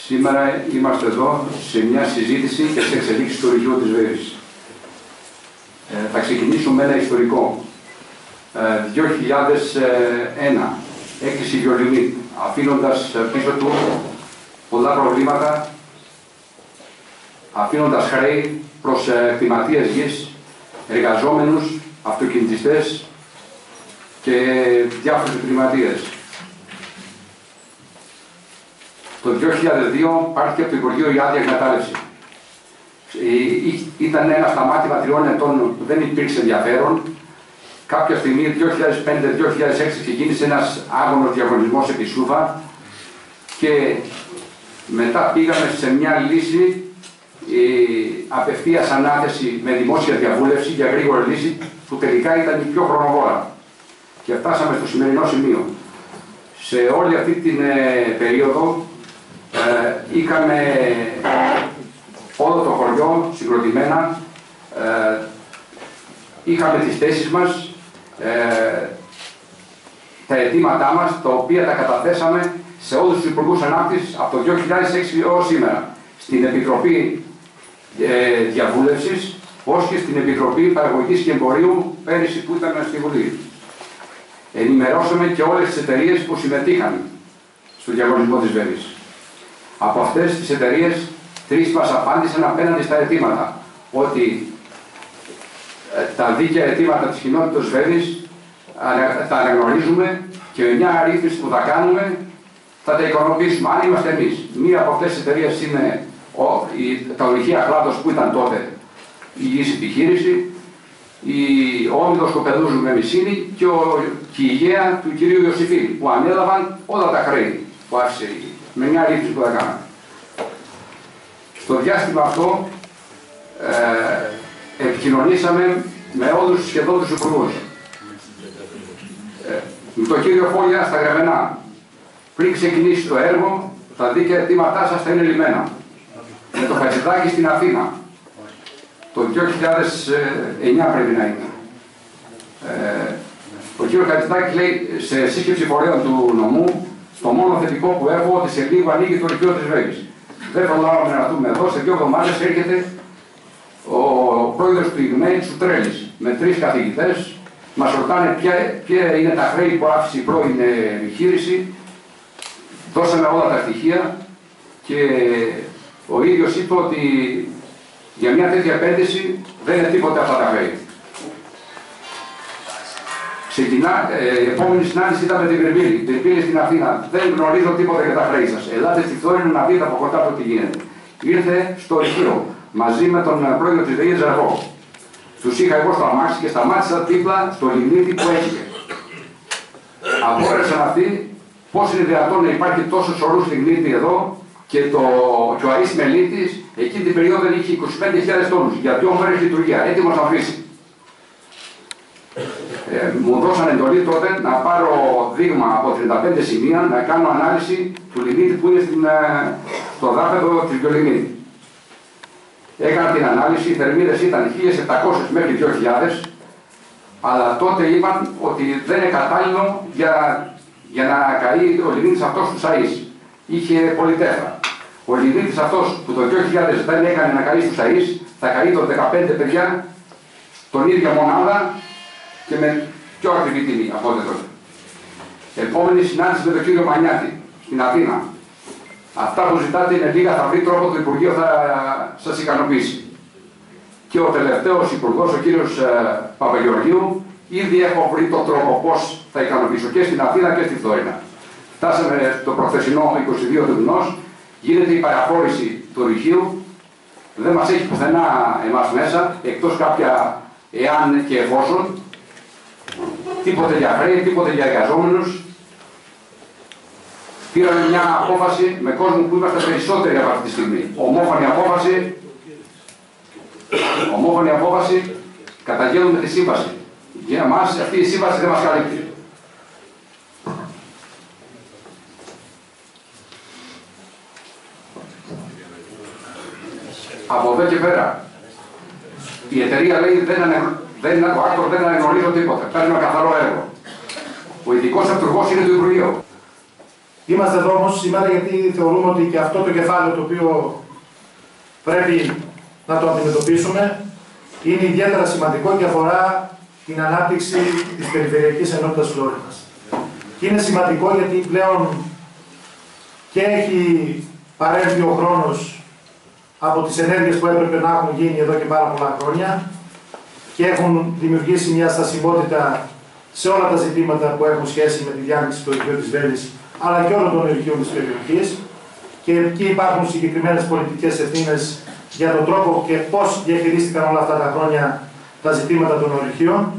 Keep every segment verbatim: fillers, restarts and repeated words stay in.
Σήμερα είμαστε εδώ σε μια συζήτηση και σε εξελίξεις του Ρηγείου της Βέρης. Ε, θα ξεκινήσουμε με ένα ιστορικό. Ε, δύο χιλιάδες ένα έκλεισε η Βιολινή, αφήνοντας πίσω του πολλά προβλήματα, αφήνοντας χρέη προς κτηματίες γης, εργαζόμενους, αυτοκινητιστές και διάφορους επιχειρηματίες. Το δύο χιλιάδες δύο πάρθηκε από το Υπουργείο η άδεια εκμετάλλευση. Ήταν ένα σταμάτημα τριών ετών που δεν υπήρξε ενδιαφέρον. Κάποια στιγμή, δύο χιλιάδες πέντε δύο χιλιάδες έξι, ξεκίνησε ένας άγωνος διαγωνισμός επί Σούβα και μετά πήγαμε σε μια λύση η απευθείας ανάθεση με δημόσια διαβούλευση για γρήγορη λύση που τελικά ήταν η πιο χρονοβόρα. Και φτάσαμε στο σημερινό σημείο. Σε όλη αυτή την ε, περίοδο ε, είχαμε όλο το χωριό συγκροτημένα, ε, είχαμε τις θέσεις μας, ε, τα αιτήματά μας, τα οποία τα καταθέσαμε σε όλους τους υπουργούς ανάπτυξης από το δύο χιλιάδες έξι έως σήμερα, στην Επιτροπή ε, Διαβούλευσης, ως και στην Επιτροπή Παραγωγής και Εμπορίου πέρυσι που ήταν στη Βουλή. Ενημερώσαμε και όλες τις εταιρείες που συμμετείχαν στο διαγωνισμό της Βέρης. Από αυτές τις εταιρείες, τρεις μας απάντησαν απέναντι στα αιτήματα ότι ε, τα δίκαια αιτήματα της κοινότητας Βέρης ε, τα αναγνωρίζουμε και με μια αρρύθμιση που θα κάνουμε θα τα ικανοποιήσουμε. Αν είμαστε εμείς, μία από αυτές τις εταιρείες είναι ο, η, τα ορυχεία Κλάδος που ήταν τότε η υγιής επιχείρηση, η Όμιδος Κοπεδούζου με Μυσίνη και, ο, και η υγεία του κυρίου Ιωσήφιλ που ανέλαβαν όλα τα χρέη που άφησε με μια ρύθμιση που θα κάναμε. Στο διάστημα αυτό ε, επικοινωνήσαμε με όλους σχεδόν τους υπουργούς. Ε, με τον κύριο Φόλια στα Γρεβενά. Πριν ξεκινήσει το έργο, τα δίκαια αιτήματά σας θα είναι λυμμένα. Με το Χατζηδάκη στην Αθήνα. Το δύο χιλιάδες εννιά πρέπει να είναι. Ε, ο κ. Χατζηδάκης λέει σε σύσκεψη φορέων του νομού, το μόνο θετικό που έχω ότι σε λίγο ανοίγει το Ρηγείο της Βέρης. Δεν προλάβαμε να δούμε εδώ, σε δύο εβδομάδες έρχεται ο πρόεδρος του ΙΓΜΕ Τσουτρέλης με τρεις καθηγητές. Μας ρωτάνε ποια, ποια είναι τα χρέη που άφησε η πρώην επιχείρηση. Δώσαμε όλα τα στοιχεία και ο ίδιος είπε ότι για μια τέτοια επένδυση δεν είναι τίποτα αυτά τα χρέη. Ξεκινά, ε, η επόμενη συνάντηση ήταν με την Πυρπίλη. Την Πυρπίλη στην Αθήνα. Δεν γνωρίζω τίποτα για τα χρέη σας. Ελάτε στη Φθόρινο να δείτε από κοντά το τι γίνεται. Ήρθε στο Ρηγείο μαζί με τον πρόεδρο της ΔΕΗ Ζαρβό. Τους είχα εγώ στο αμάξι και σταμάτησα δίπλα στο λιγνίτη που έγινε. Απόρρευσαν αυτοί πώς είναι δυνατόν να υπάρχει τόσο σωρούς λιγνίτη εδώ και, το, και ο Αής Μελίτης εκείνη την περίοδο είχε είκοσι πέντε χιλιάδες τόνους για δύο μέρες λειτουργία. Έτοιμος να αφήσει. Ε, μου δώσαν εντολή τότε να πάρω δείγμα από τριάντα πέντε σημεία να κάνω ανάλυση του λιγνίτη που είναι στην, στο δάπεδο της Βιολινή. Έκανα την ανάλυση, οι θερμίδες ήταν χίλια επτακόσιες μέχρι δύο χιλιάδες, αλλά τότε είπαν ότι δεν είναι κατάλληλο για, για να καεί ο λιγνίτης αυτός του Αΐς. Είχε πολυτέφρα. Ο λιγνίτης αυτός που το δύο χιλιάδες δεν έκανε να καεί στους Αΐς, θα καεί το δεκαπέντε παιδιά, τον ίδια μονάδα και με πιο ακριβή τιμή από τότε τότε. Επόμενη συνάντηση με τον κύριο Μανιάτη στην Αθήνα. Αυτά που ζητάτε είναι λίγα, θα βρει τρόπο το Υπουργείο θα σας ικανοποιήσει. Και ο τελευταίος Υπουργός, ο κύριος ε, Παπαγεωργίου, ήδη έχω βρει τον τρόπο πώς θα ικανοποιήσω και στην Αθήνα και στη Φθόρινα. Φτάσαμε στο προχθεσινό είκοσι δύο του μηνός, γίνεται η παραχώρηση του Ρηγείου, δεν μας έχει πουθενά εμάς μέσα, εκτός κάποια εάν και εφόσον, τίποτε για χρέη, τίποτε για εργαζόμενους. Πήραμε μια απόφαση με κόσμο που είμαστε περισσότεροι από αυτή τη στιγμή. Ομόφωνη απόφαση, ομόφωνη απόφαση, καταγγέλνουμε τη σύμβαση. Για εμάς αυτή η σύμβαση δεν μας καλύπτει. Από εδώ και πέρα, η εταιρεία λέει δεν ανε, δεν, ο Άκτορ δεν αναγνωρίζω τίποτα. Παίρνει ένα καθαρό έργο. Ο ειδικός αυτούργος είναι το Υπουργείο. Είμαστε εδώ όμως σήμερα γιατί θεωρούμε ότι και αυτό το κεφάλαιο το οποίο πρέπει να το αντιμετωπίσουμε είναι ιδιαίτερα σημαντικό και αφορά την ανάπτυξη της Περιφερειακής Ενότητας Φλόρινας. Και είναι σημαντικό γιατί πλέον και έχει παρέλθει ο χρόνος από τις ενέργειες που έπρεπε να έχουν γίνει εδώ και πάρα πολλά χρόνια και έχουν δημιουργήσει μια στασιμότητα σε όλα τα ζητήματα που έχουν σχέση με τη διάνοιξη του ορυχείου της Βέλης αλλά και όλων των ορυχείων της περιοχής, και εκεί υπάρχουν συγκεκριμένες πολιτικές ευθύνες για τον τρόπο και πώς διαχειρίστηκαν όλα αυτά τα χρόνια τα ζητήματα των ορυχείων.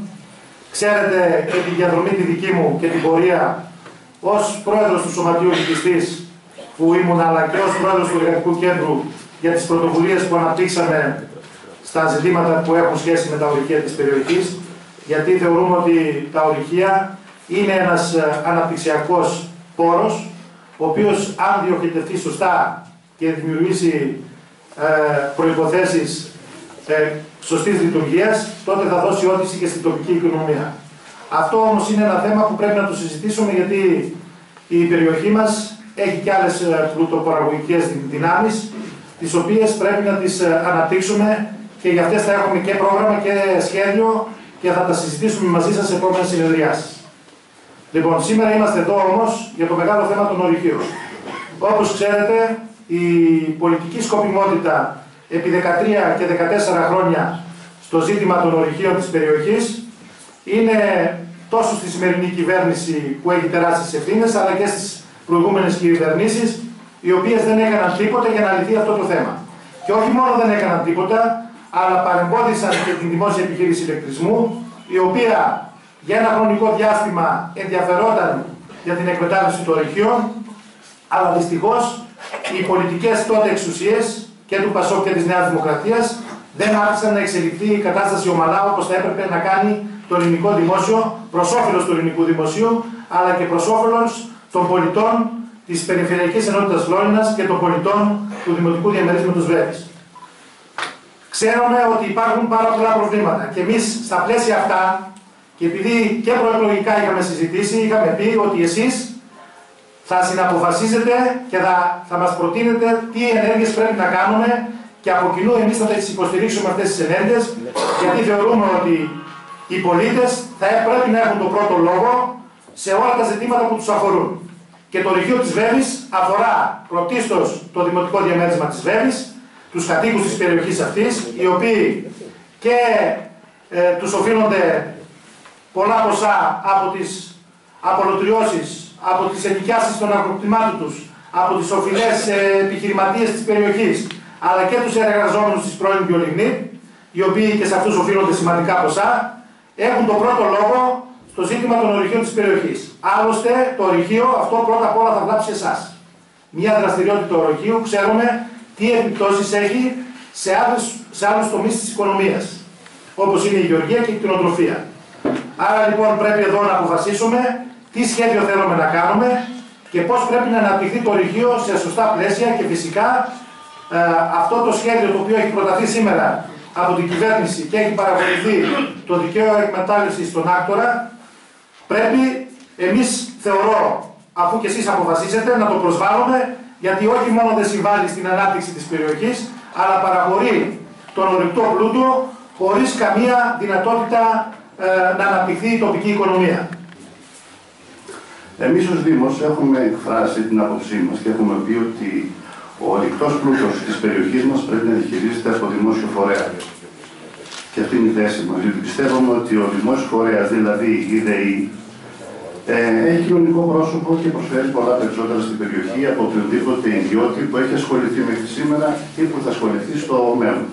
Ξέρετε και τη διαδρομή τη δική μου και την πορεία ως πρόεδρος του Σωματείου Ορυχιστής που ήμουν, αλλά και ως πρόεδρος του Εργατικού Κέντρου για τις πρωτοβουλίες που αναπτύξαμε στα ζητήματα που έχουν σχέση με τα ορυχεία της περιοχής, γιατί θεωρούμε ότι τα ορυχεία είναι ένας αναπτυξιακός πόρος, ο οποίος αν διοχετευτεί σωστά και δημιουργήσει ε, προϋποθέσεις ε, σωστής λειτουργίας, τότε θα δώσει όθηση και στην τοπική οικονομία. Αυτό όμως είναι ένα θέμα που πρέπει να το συζητήσουμε, γιατί η περιοχή μας έχει και άλλες πλουτοπαραγωγικές δυνάμεις, τις οποίες πρέπει να τις αναπτύξουμε, και για αυτές θα έχουμε και πρόγραμμα και σχέδιο και θα τα συζητήσουμε μαζί σας σε επόμενες συνεδριάσεις. Λοιπόν, σήμερα είμαστε εδώ όμως για το μεγάλο θέμα των ορυχείων. Όπως ξέρετε, η πολιτική σκοπιμότητα επί δεκατρία και δεκατέσσερα χρόνια στο ζήτημα των ορυχείων της περιοχής είναι τόσο στη σημερινή κυβέρνηση που έχει τεράστιες ευθύνες, αλλά και στις προηγούμενες κυβερνήσεις, οι οποίες δεν έκαναν τίποτα για να λυθεί αυτό το θέμα. Και όχι μόνο δεν έκαναν τίποτα, αλλά παρεμπόδισαν και την δημόσια επιχείρηση ηλεκτρισμού, η οποία για ένα χρονικό διάστημα ενδιαφερόταν για την εκμετάλλευση των ορυχείων, αλλά δυστυχώς οι πολιτικές τότε εξουσίες και του ΠΑΣΟΚ και της Νέας Δημοκρατίας δεν άφησαν να εξελιχθεί η κατάσταση ομαλά όπως θα έπρεπε να κάνει το ελληνικό δημόσιο, προς όφελος του ελληνικού δημοσίου, αλλά και προς όφελος των πολιτών της Περιφερειακής Ενότητας Φλόρινας και των πολιτών του Δημοτικού Διαμερίσματος Βέλης. Ξέρουμε ότι υπάρχουν πάρα πολλά προβλήματα και εμείς στα πλαίσια αυτά, και επειδή και προεκλογικά είχαμε συζητήσει, είχαμε πει ότι εσείς θα συναποφασίζετε και θα, θα μας προτείνετε τι ενέργειες πρέπει να κάνουμε, και από κοινού εμείς θα τις υποστηρίξουμε αυτές τις ενέργειες, γιατί θεωρούμε ότι οι πολίτες θα πρέπει να έχουν τον πρώτο λόγο σε όλα τα ζητήματα που τους αφορούν. Και το ορυχείο της Βέλης αφορά πρωτίστως το δημοτικό διαμέρισμα της Βέλης, τους κατοίκους της περιοχής αυτής, οι οποίοι και ε, τους οφείλονται πολλά ποσά από τις απολωτριώσεις, από τις ενοικιάσεις των αγροκτημάτων τους, από τις οφειλές ε, επιχειρηματίες της περιοχής, αλλά και τους εργαζόμενους της πρώην Βιολιγνίτ, οι οποίοι και σε αυτούς οφείλονται σημαντικά ποσά, έχουν τον πρώτο λόγο στο ζήτημα των ορυχείων της περιοχής. Άλλωστε, το ορυχείο αυτό πρώτα απ' όλα θα βλάψει εσάς. Μια δραστηριότητα ορυχείου ξέρουμε τι επιπτώσεις έχει σε άλλους, σε άλλους τομείς της οικονομίας, όπως είναι η γεωργία και η κτηνοτροφία. Άρα λοιπόν πρέπει εδώ να αποφασίσουμε τι σχέδιο θέλουμε να κάνουμε και πώς πρέπει να αναπτυχθεί το ορυχείο σε σωστά πλαίσια, και φυσικά ε, αυτό το σχέδιο το οποίο έχει προταθεί σήμερα από την κυβέρνηση και έχει παραχωρηθεί το δικαίωμα εκμετάλλευσης στον άκτορα, πρέπει εμείς, θεωρώ, αφού και εσείς αποφασίσετε, να το προσβάλλουμε, γιατί όχι μόνο δεν συμβάλλει στην ανάπτυξη της περιοχής, αλλά παραχωρεί τον ορυκτό πλούτο χωρίς καμία δυνατότητα ε, να αναπτυχθεί η τοπική οικονομία. Εμείς ως Δήμος έχουμε εκφράσει την άποψή μας και έχουμε πει ότι ο ορυκτός πλούτος της περιοχής μας πρέπει να διαχειρίζεται από δημόσιο φορέα. Και αυτή είναι η θέση μας, γιατί πιστεύουμε ότι ο δημόσιος φορέας, δηλαδή η ΔΕΗ, ε, έχει κοινωνικό πρόσωπο και προσφέρει πολλά περισσότερα στην περιοχή από οποιοδήποτε ιδιώτη που έχει ασχοληθεί μέχρι σήμερα ή που θα ασχοληθεί στο μέλλον.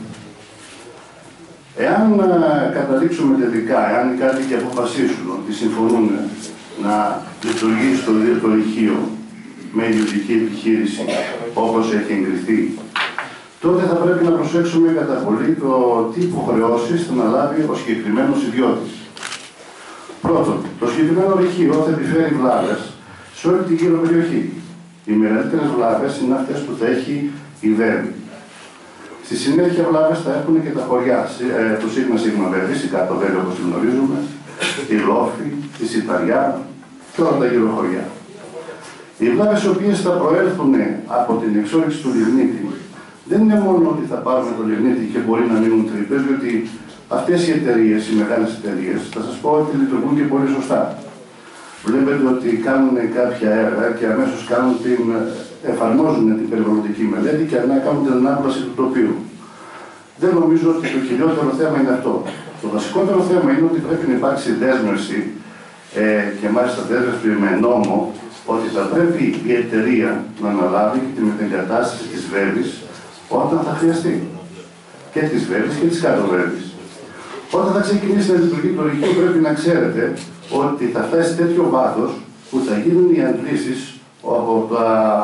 Εάν α, καταλήξουμε τελικά, εάν οι κάτοικοι αποφασίσουν ότι συμφωνούν να λειτουργήσει το ίδιο το ορυχείο με ιδιωτική επιχείρηση όπως έχει εγκριθεί, τότε θα πρέπει να προσέξουμε κατά πολύ το τι υποχρεώσεις θα αναλάβει ο συγκεκριμένος ιδιώτης. Πρώτον, το συγκεκριμένο ορυχείο θα επιφέρει βλάβες σε όλη την γύρω περιοχή. Οι μεγαλύτερες βλάβες είναι αυτές που θα έχει η Βέλη. Στη συνέχεια βλάβες θα έχουν και τα χωριά, ε, το Σίγμα Σίγμα Βέλης, η Κάτω Βέλη όπως τη γνωρίζουμε, η Λόφη, η Σιταριά και όλα τα γύρω χωριά. Οι βλάβες οι οποίες θα προέλθουν από την εξόρυξη του λιγνίτη δεν είναι μόνο ότι θα πάρουμε το λιγνίτη και μπορεί να μείνουν τρύπες, διότι αυτές οι εταιρείες, οι μεγάλες εταιρείες, θα σας πω ότι λειτουργούν και πολύ σωστά. Βλέπετε ότι κάνουν κάποια έργα και αμέσως κάνουν την, εφαρμόζουν την περιβαλλοντική μελέτη και να κάνουν την ανάπλαση του τοπίου. Δεν νομίζω ότι το κυριότερο θέμα είναι αυτό. Το βασικότερο θέμα είναι ότι πρέπει να υπάρξει δέσμευση ε, και μάλιστα δέσμευση με νόμο ότι θα πρέπει η εταιρεία να αναλάβει και τη μετεγκατάσταση της Βέβης όταν θα χρειαστεί. Και της Βέβης και της κάτω Βέβης. Όταν θα ξεκινήσει να λειτουργεί το ρηχείο, πρέπει να ξέρετε ότι θα φτάσει τέτοιο βάθος που θα γίνουν οι αντλήσεις από τα,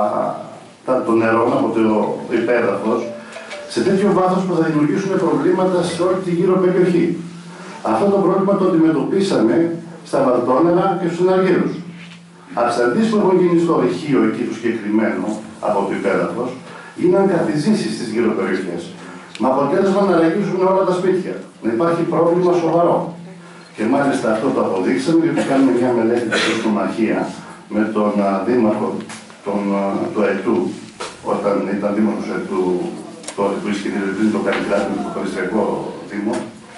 τα, το νερό, από το υπέδαφος, σε τέτοιο βάθος που θα δημιουργήσουν προβλήματα σε όλη τη γύρω περιοχή. Αυτό το πρόβλημα το αντιμετωπίσαμε στα Βαλτόνερα και στους Αργύρους. Ασταντήσεις που έχουν γίνει στο ρηχείο εκεί το συγκεκριμένο από το υπέδαφος, γίνανε καθιζήσεις στις γύρω περιοχές. Με αποτέλεσμα να ραγίζουν όλα τα σπίτια. Να υπάρχει πρόβλημα σοβαρό. Και μάλιστα αυτό το αποδείξαμε, διότι κάνουμε μια μελέτη στην Νομαρχία με τον α, δήμαρχο τον, α, του ΕΤΟΥ, όταν ήταν δήμαρχος ΕΤΟΥ, τότε που ίσχυε πριν το Καλλικράτη με το Περιστριακό Δήμο.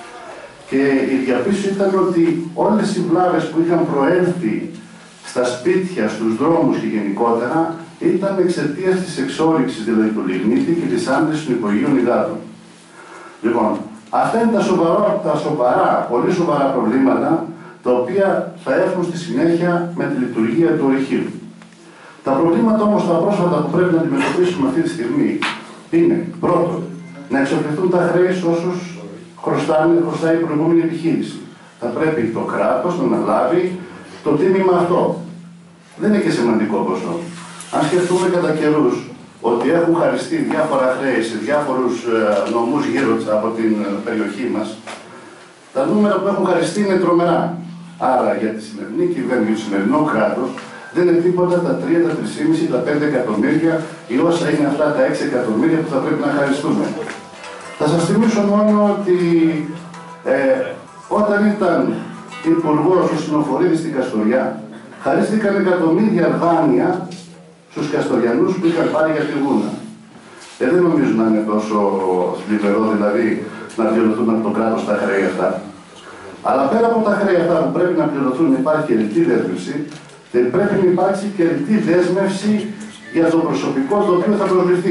Και η διαπίστωση ήταν ότι όλες οι βλάβες που είχαν προέλθει στα σπίτια, στους δρόμους και γενικότερα, ήταν εξαιτίας της εξόρυξης δηλαδή του λιγνίτη και της άντλησης των υπογείων υδάτων. Λοιπόν, αυτά είναι τα σοβαρά, τα σοβαρά, πολύ σοβαρά προβλήματα, τα οποία θα έρθουν στη συνέχεια με τη λειτουργία του ορυχείου. Τα προβλήματα όμως τα πρόσφατα που πρέπει να αντιμετωπίσουμε αυτή τη στιγμή είναι, πρώτον, να εξοφληθούν τα χρέη σε όσους χρωστάνε, χρωστάει η προηγούμενη επιχείρηση. Θα πρέπει το κράτος να αναλάβει το τίμημα αυτό. Δεν είναι και σημαντικό ποσό. Αν σκεφτούμε κατά καιρούς ότι έχουν χαριστεί διάφορα χρέη σε διάφορους ε, νομούς γύρω από την ε, περιοχή μας, τα νούμερα που έχουν χαριστεί είναι τρομερά. Άρα για τη σημερινή κυβέρνηση, το σημερινό κράτος, δεν είναι τίποτα τα τρία, τα τρία κόμμα πέντε, τα πέντε εκατομμύρια ή όσα είναι αυτά τα έξι εκατομμύρια που θα πρέπει να χαριστούμε. Θα σας θυμίσω μόνο ότι ε, όταν ήταν υπουργός ο Συνοφορίδης στην Καστοριά, χαρίστηκαν εκατομμύρια δάνεια στους Καστοριανούς που είχαν πάρει για τη Γούνα. Ε, δεν νομίζω να είναι τόσο θλιβερό δηλαδή να πληρωθούν από το κράτος τα χρέη αυτά. Αλλά πέρα από τα χρέη αυτά που πρέπει να πληρωθούν, υπάρχει ρητή δέσμευση, και πρέπει να υπάρξει και ρητή δέσμευση για το προσωπικό το οποίο θα προσληφθεί.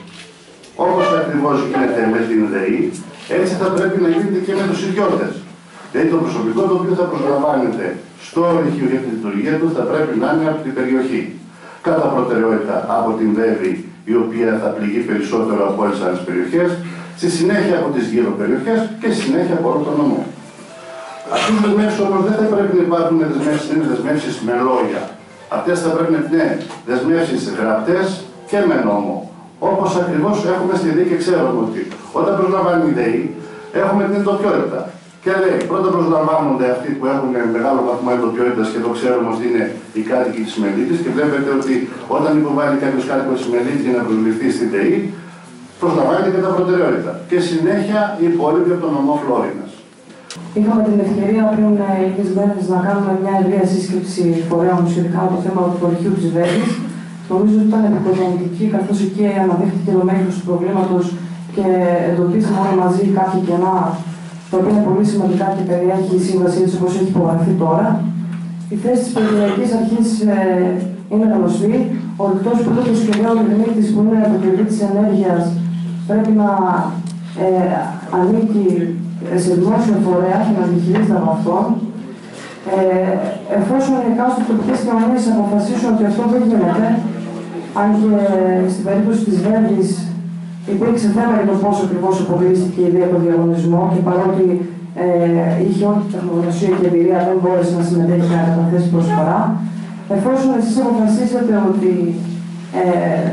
Όπως ακριβώς γίνεται με την ΔΕΗ, έτσι θα πρέπει να γίνεται και με τους ιδιώτες. Δηλαδή το προσωπικό το οποίο θα προσλαμβάνεται στο ρηχείο για τη λειτουργία του θα πρέπει να είναι από την περιοχή. Κατά προτεραιότητα από την ΔΕΒΗ, η οποία θα πληγεί περισσότερο από όλες τις άλλες περιοχές, στη συνέχεια από τις γύρω περιοχές και στη συνέχεια από όλο τον νομό. Αυτές τις δεσμεύσεις όμως δεν θα πρέπει να υπάρχουν δεσμεύσεις με λόγια. Αυτές θα πρέπει να είναι δεσμεύσεις γραπτές και με νόμο. Όπως ακριβώς έχουμε στη ΔΕΗ και ξέρουμε ότι όταν προσλαμβάνει η ΔΕΗ έχουμε την εντοπιότητα. Και λέει, πρώτα προσλαμβάνονται αυτοί που έχουν μεγάλο βαθμό εντοπιότητας και το ξέρουμε ότι είναι οι κάτοικοι της Μελίτης και βλέπετε ότι όταν υποβάλλει κάποιος κάτοικος της Μελίτης για να προσληφθεί στη ΔΕΗ, προσλαμβάνεται κατά προτεραιότητα. Και συνέχεια οι υπόλοιποι από τον νομό Φλόρινας. Είχαμε την ευκαιρία πριν λίγες μέρες να κάνουμε μια ευρεία σύσκεψη φορέων σχετικά με το θέμα του ορυχείου της Βέβης. Νομίζω ότι ήταν επικοδομητική, καθώς εκεί αναδείχθηκε το μέγεθος του προβλήματος και εντοπίσαμε όλοι μαζί κάποια κενά, τα οποία είναι πολύ σημαντικά και περιέχει η σύμβαση έτσι όπως έχει υπογραφεί τώρα. Η θέση της Περιφερειακής Αρχής ε, είναι γνωστή. Ο ρηκτός πλούτος και νέο λιγνίτης που είναι αποκλειωτή της ενέργειας πρέπει να ε, ανήκει σε δημόσιο φορέα και να διαχειρίζεται από αυτόν. Ε, εφόσον οι εκάστοτε τοπικές κοινωνίες αποφασίσουν ότι αυτό δεν γίνεται, αν και στην περίπτωση της Βέβης υπήρξε θέμα για το πώς ακριβώς αποκλείστηκε η ιδέα από διαγωνισμό και παρότι ε, είχε όλη την τεχνογνωσία και εμπειρία δεν μπόρεσε να συμμετέχει να καταθέσει προσφορά. Εφόσον εσείς αποφασίσετε ότι ε,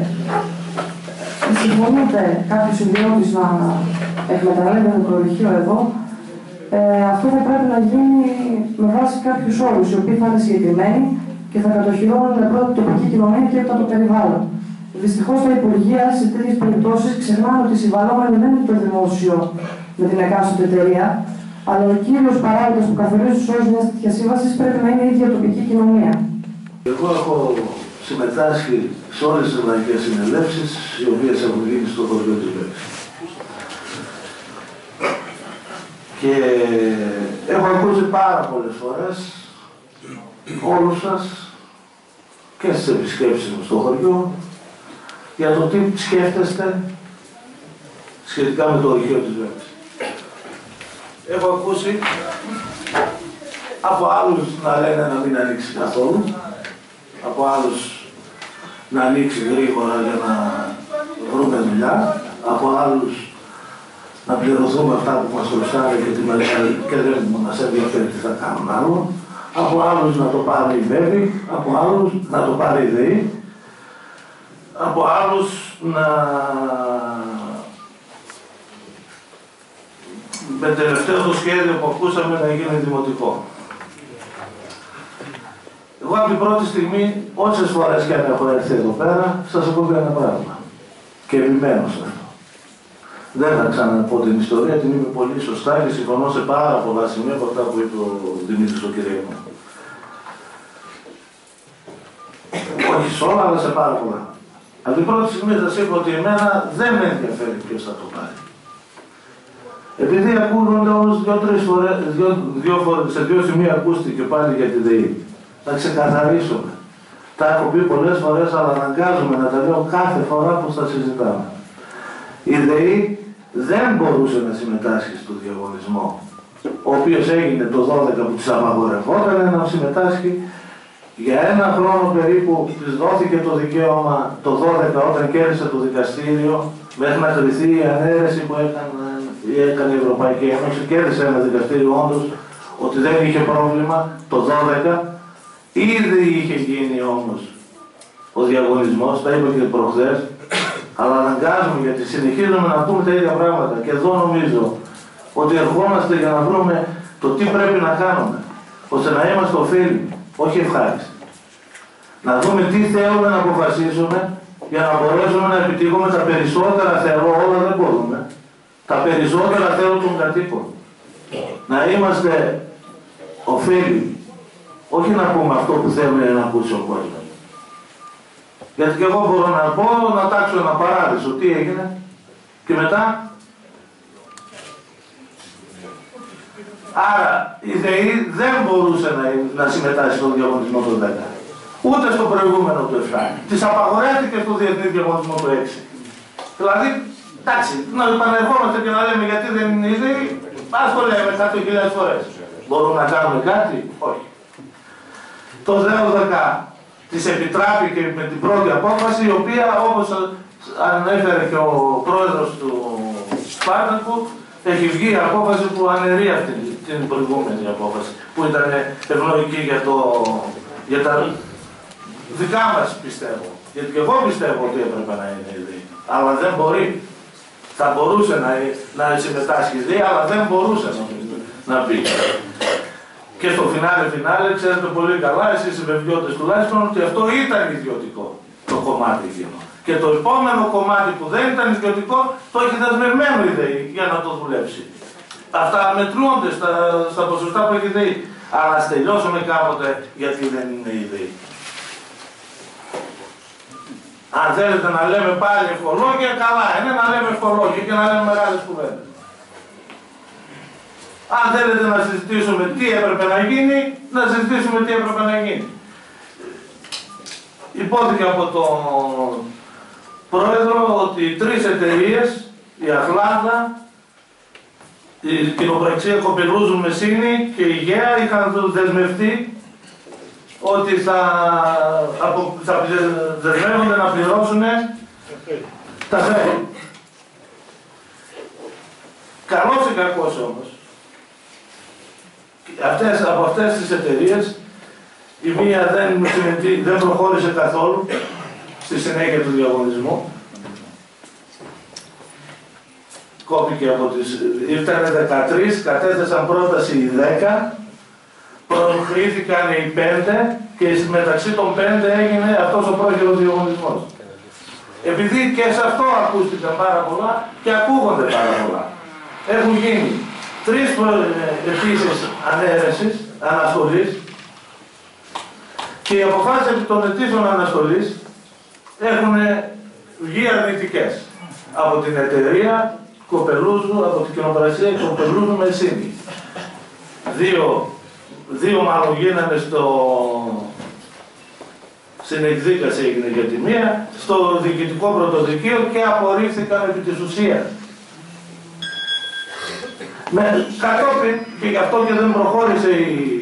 συμφωνείτε κάποιος ιδιώτης να εκμεταλλεύεται το ορυχείο εδώ, ε, αυτό θα πρέπει να γίνει με βάση κάποιους όρους, οι οποίοι θα είναι συγκεκριμένοι και θα κατοχυρώνουν πρώτα την τοπική κοινωνία και μετά το περιβάλλον. Δυστυχώς τα Υπουργεία σε τέτοιες περιπτώσεις ξεχνάνε ότι οι συμβαλόμενοι δεν είναι το δημόσιο με την εκάστοτε εταιρεία, αλλά ο κύριος παράγοντας που καθορίζει τους όρους μιας τέτοιας σύμβασης πρέπει να είναι η ίδια τοπική κοινωνία. Εγώ έχω συμμετάσχει σε όλες τις ευρωπαϊκές συνελεύσεις οι οποίες έχουν γίνει στο χωριό της Βέρης. Και έχω ακούσει πάρα πολλές φορές όλους σας και στις επισκέψεις μου στο χωριό για το τι σκέφτεστε σχετικά με το ορυχείο της Βέρης. Έχω ακούσει από άλλους να λένε να μην ανοίξει καθόλου, από άλλους να ανοίξει γρήγορα για να βρούμε δουλειά, από άλλους να πληρωθούμε αυτά που μας χρωστάνε και, και δεν μας ενδιαφέρει τι θα κάνουν άλλο, από άλλους να το πάρει η ΒΕΒΗ, από άλλους να το πάρει η ΔΕΗ, από άλλους να... με τελευταίο το σχέδιο που ακούσαμε να γίνει δημοτικό. Εγώ από την πρώτη στιγμή, όσες φορές και αν έχω έρθει εδώ πέρα, σας έχω πει ένα πράγμα. Και επιμένω σε αυτό. Δεν θα ξαναπώ την ιστορία, την είπε πολύ σωστά και συμφωνώ σε πάρα πολλά σημεία από αυτά που είπε ο Δημήτρης ο Κυριακός. Όχι σε όλα, αλλά σε πάρα πολλά. Από την πρώτη στιγμή σας είπα ότι εμένα δεν με ενδιαφέρει ποιος θα το πάρει. Επειδή ακούγονται όμως δύο-τρεις φορές, δύο, δύο φορές, σε δύο σημεία ακούστηκε πάλι για τη ΔΕΗ. Να ξεκαθαρίσουμε. Τα έχω πει πολλές φορές, αλλά αναγκάζομαι να τα λέω κάθε φορά που τα συζητάμε. Η ΔΕΗ δεν μπορούσε να συμμετάσχει στο διαγωνισμό, ο οποίος έγινε το δώδεκα που της απαγορευόταν να συμμετάσχει. Για ένα χρόνο περίπου της δόθηκε το δικαίωμα το δώδεκα όταν κέρδισε το δικαστήριο μέχρι να κρυθεί η ανέρεση που έκανε, έκανε η Ευρωπαϊκή Ένωση. Κέρδισε ένα δικαστήριο όντως ότι δεν είχε πρόβλημα το δώδεκα. Ήδη είχε γίνει όμως ο διαγωνισμός, τα είπα και προχθές, αλλά αναγκάζουμε γιατί συνεχίζουμε να πούμε τα ίδια πράγματα. Και εδώ νομίζω ότι ερχόμαστε για να βρούμε το τι πρέπει να κάνουμε, ώστε να είμαστε ωφέλιμοι, όχι ευχάριστοι. Να δούμε τι θέλουμε να αποφασίσουμε για να μπορέσουμε να επιτύχουμε τα περισσότερα θέλω, όλα δεν μπορούμε, τα περισσότερα θέλω των κατοίκων. Να είμαστε ωφέλιμοι. Όχι να πούμε αυτό που θέλουμε να ακούσει ο κόσμος. Γιατί και εγώ μπορώ να πω, να τάξω ένα παράδεισο. Τι έγινε και μετά. Άρα η ΔΕΗ δεν μπορούσε να, να συμμετάσχει στον διαγωνισμό του δέκα. Ούτε στο προηγούμενο του επτά. Της απαγορεύτηκε στο διεθνή διαγωνισμό του έξι. Δηλαδή, εντάξει, να επανερχόμαστε και να λέμε γιατί δεν είναι η ΔΕΗ, ας το λέμε εκατό χιλιάδες φορές. Μπορούμε να κάνουμε κάτι, όχι. Το δώδεκα της επιτράπηκε με την πρώτη απόφαση, η οποία όπως ανέφερε και ο πρόεδρος του Σπάρτακου, έχει βγει η απόφαση που αναιρεί αυτή την προηγούμενη απόφαση, που ήταν ευνοϊκή για, το, για τα δικά μας πιστεύω. Γιατί και εγώ πιστεύω ότι έπρεπε να είναι η ΔΕΗ. Αλλά δεν μπορεί. Θα μπορούσε να, να συμμετάσχει η ΔΕΗ, αλλά δεν μπορούσε να, να πει. Και στο φινάλε φινάλε, ξέρετε πολύ καλά, εσείς οι βεβαιώτες τουλάχιστον, ότι αυτό ήταν ιδιωτικό το κομμάτι εκείνο. Και το επόμενο κομμάτι που δεν ήταν ιδιωτικό, το έχει δεσμευμένο η ΔΕΗ για να το δουλέψει. Αυτά μετρούνται στα, στα ποσοστά που έχει η ΔΕΗ. Αλλά ας τελειώσουμε κάποτε γιατί δεν είναι η ΔΕΗ. Αν θέλετε να λέμε πάλι ευχολόγια, καλά είναι να λέμε ευχολόγια και να λέμε μεγάλες κουβέντες. Αν θέλετε να συζητήσουμε τι έπρεπε να γίνει, να συζητήσουμε τι έπρεπε να γίνει. Υπόθηκε από τον πρόεδρο ότι οι τρεις εταιρείες, η Αχλάδα, η κοινοπραξία Κοπελούζου Μεσίνη και η Γέα είχαν δεσμευτεί ότι θα, απο, θα δεσμεύονται να πληρώσουν τα χρέη. Καλώς ή κακώς όμως. Αυτές, από αυτές τις εταιρείες η μία δεν, δεν προχώρησε καθόλου στη συνέχεια του διαγωνισμού. Κόπηκε από τις... Ήρθανε δεκατρείς, κατέθεσαν πρόταση οι δέκα, προηγήθηκαν οι πέντε και μεταξύ των πέντε έγινε αυτός ο πρόχειρος διαγωνισμός. Επειδή και σε αυτό ακούστηκαν πάρα πολλά και ακούγονται πάρα πολλά. Έχουν γίνει τρεις αιτήσεις ανέρεσης, αναστολής Και οι αποφάσεις επί των αιτήσεων αναστολής έχουν βγει αρνητικές από την εταιρεία Κοπελούζου, από την κοινοπρασία Κοπελούζου Μεσίνη. Δύο, δύο μάλλον γίνανε στο... στην εκδίκαση έγινε για τη μία, στο διοικητικό πρωτοδικείο και απορρίφθηκαν επί της ουσίας. Με, κατόπιν, και γι' αυτό και δεν προχώρησε η,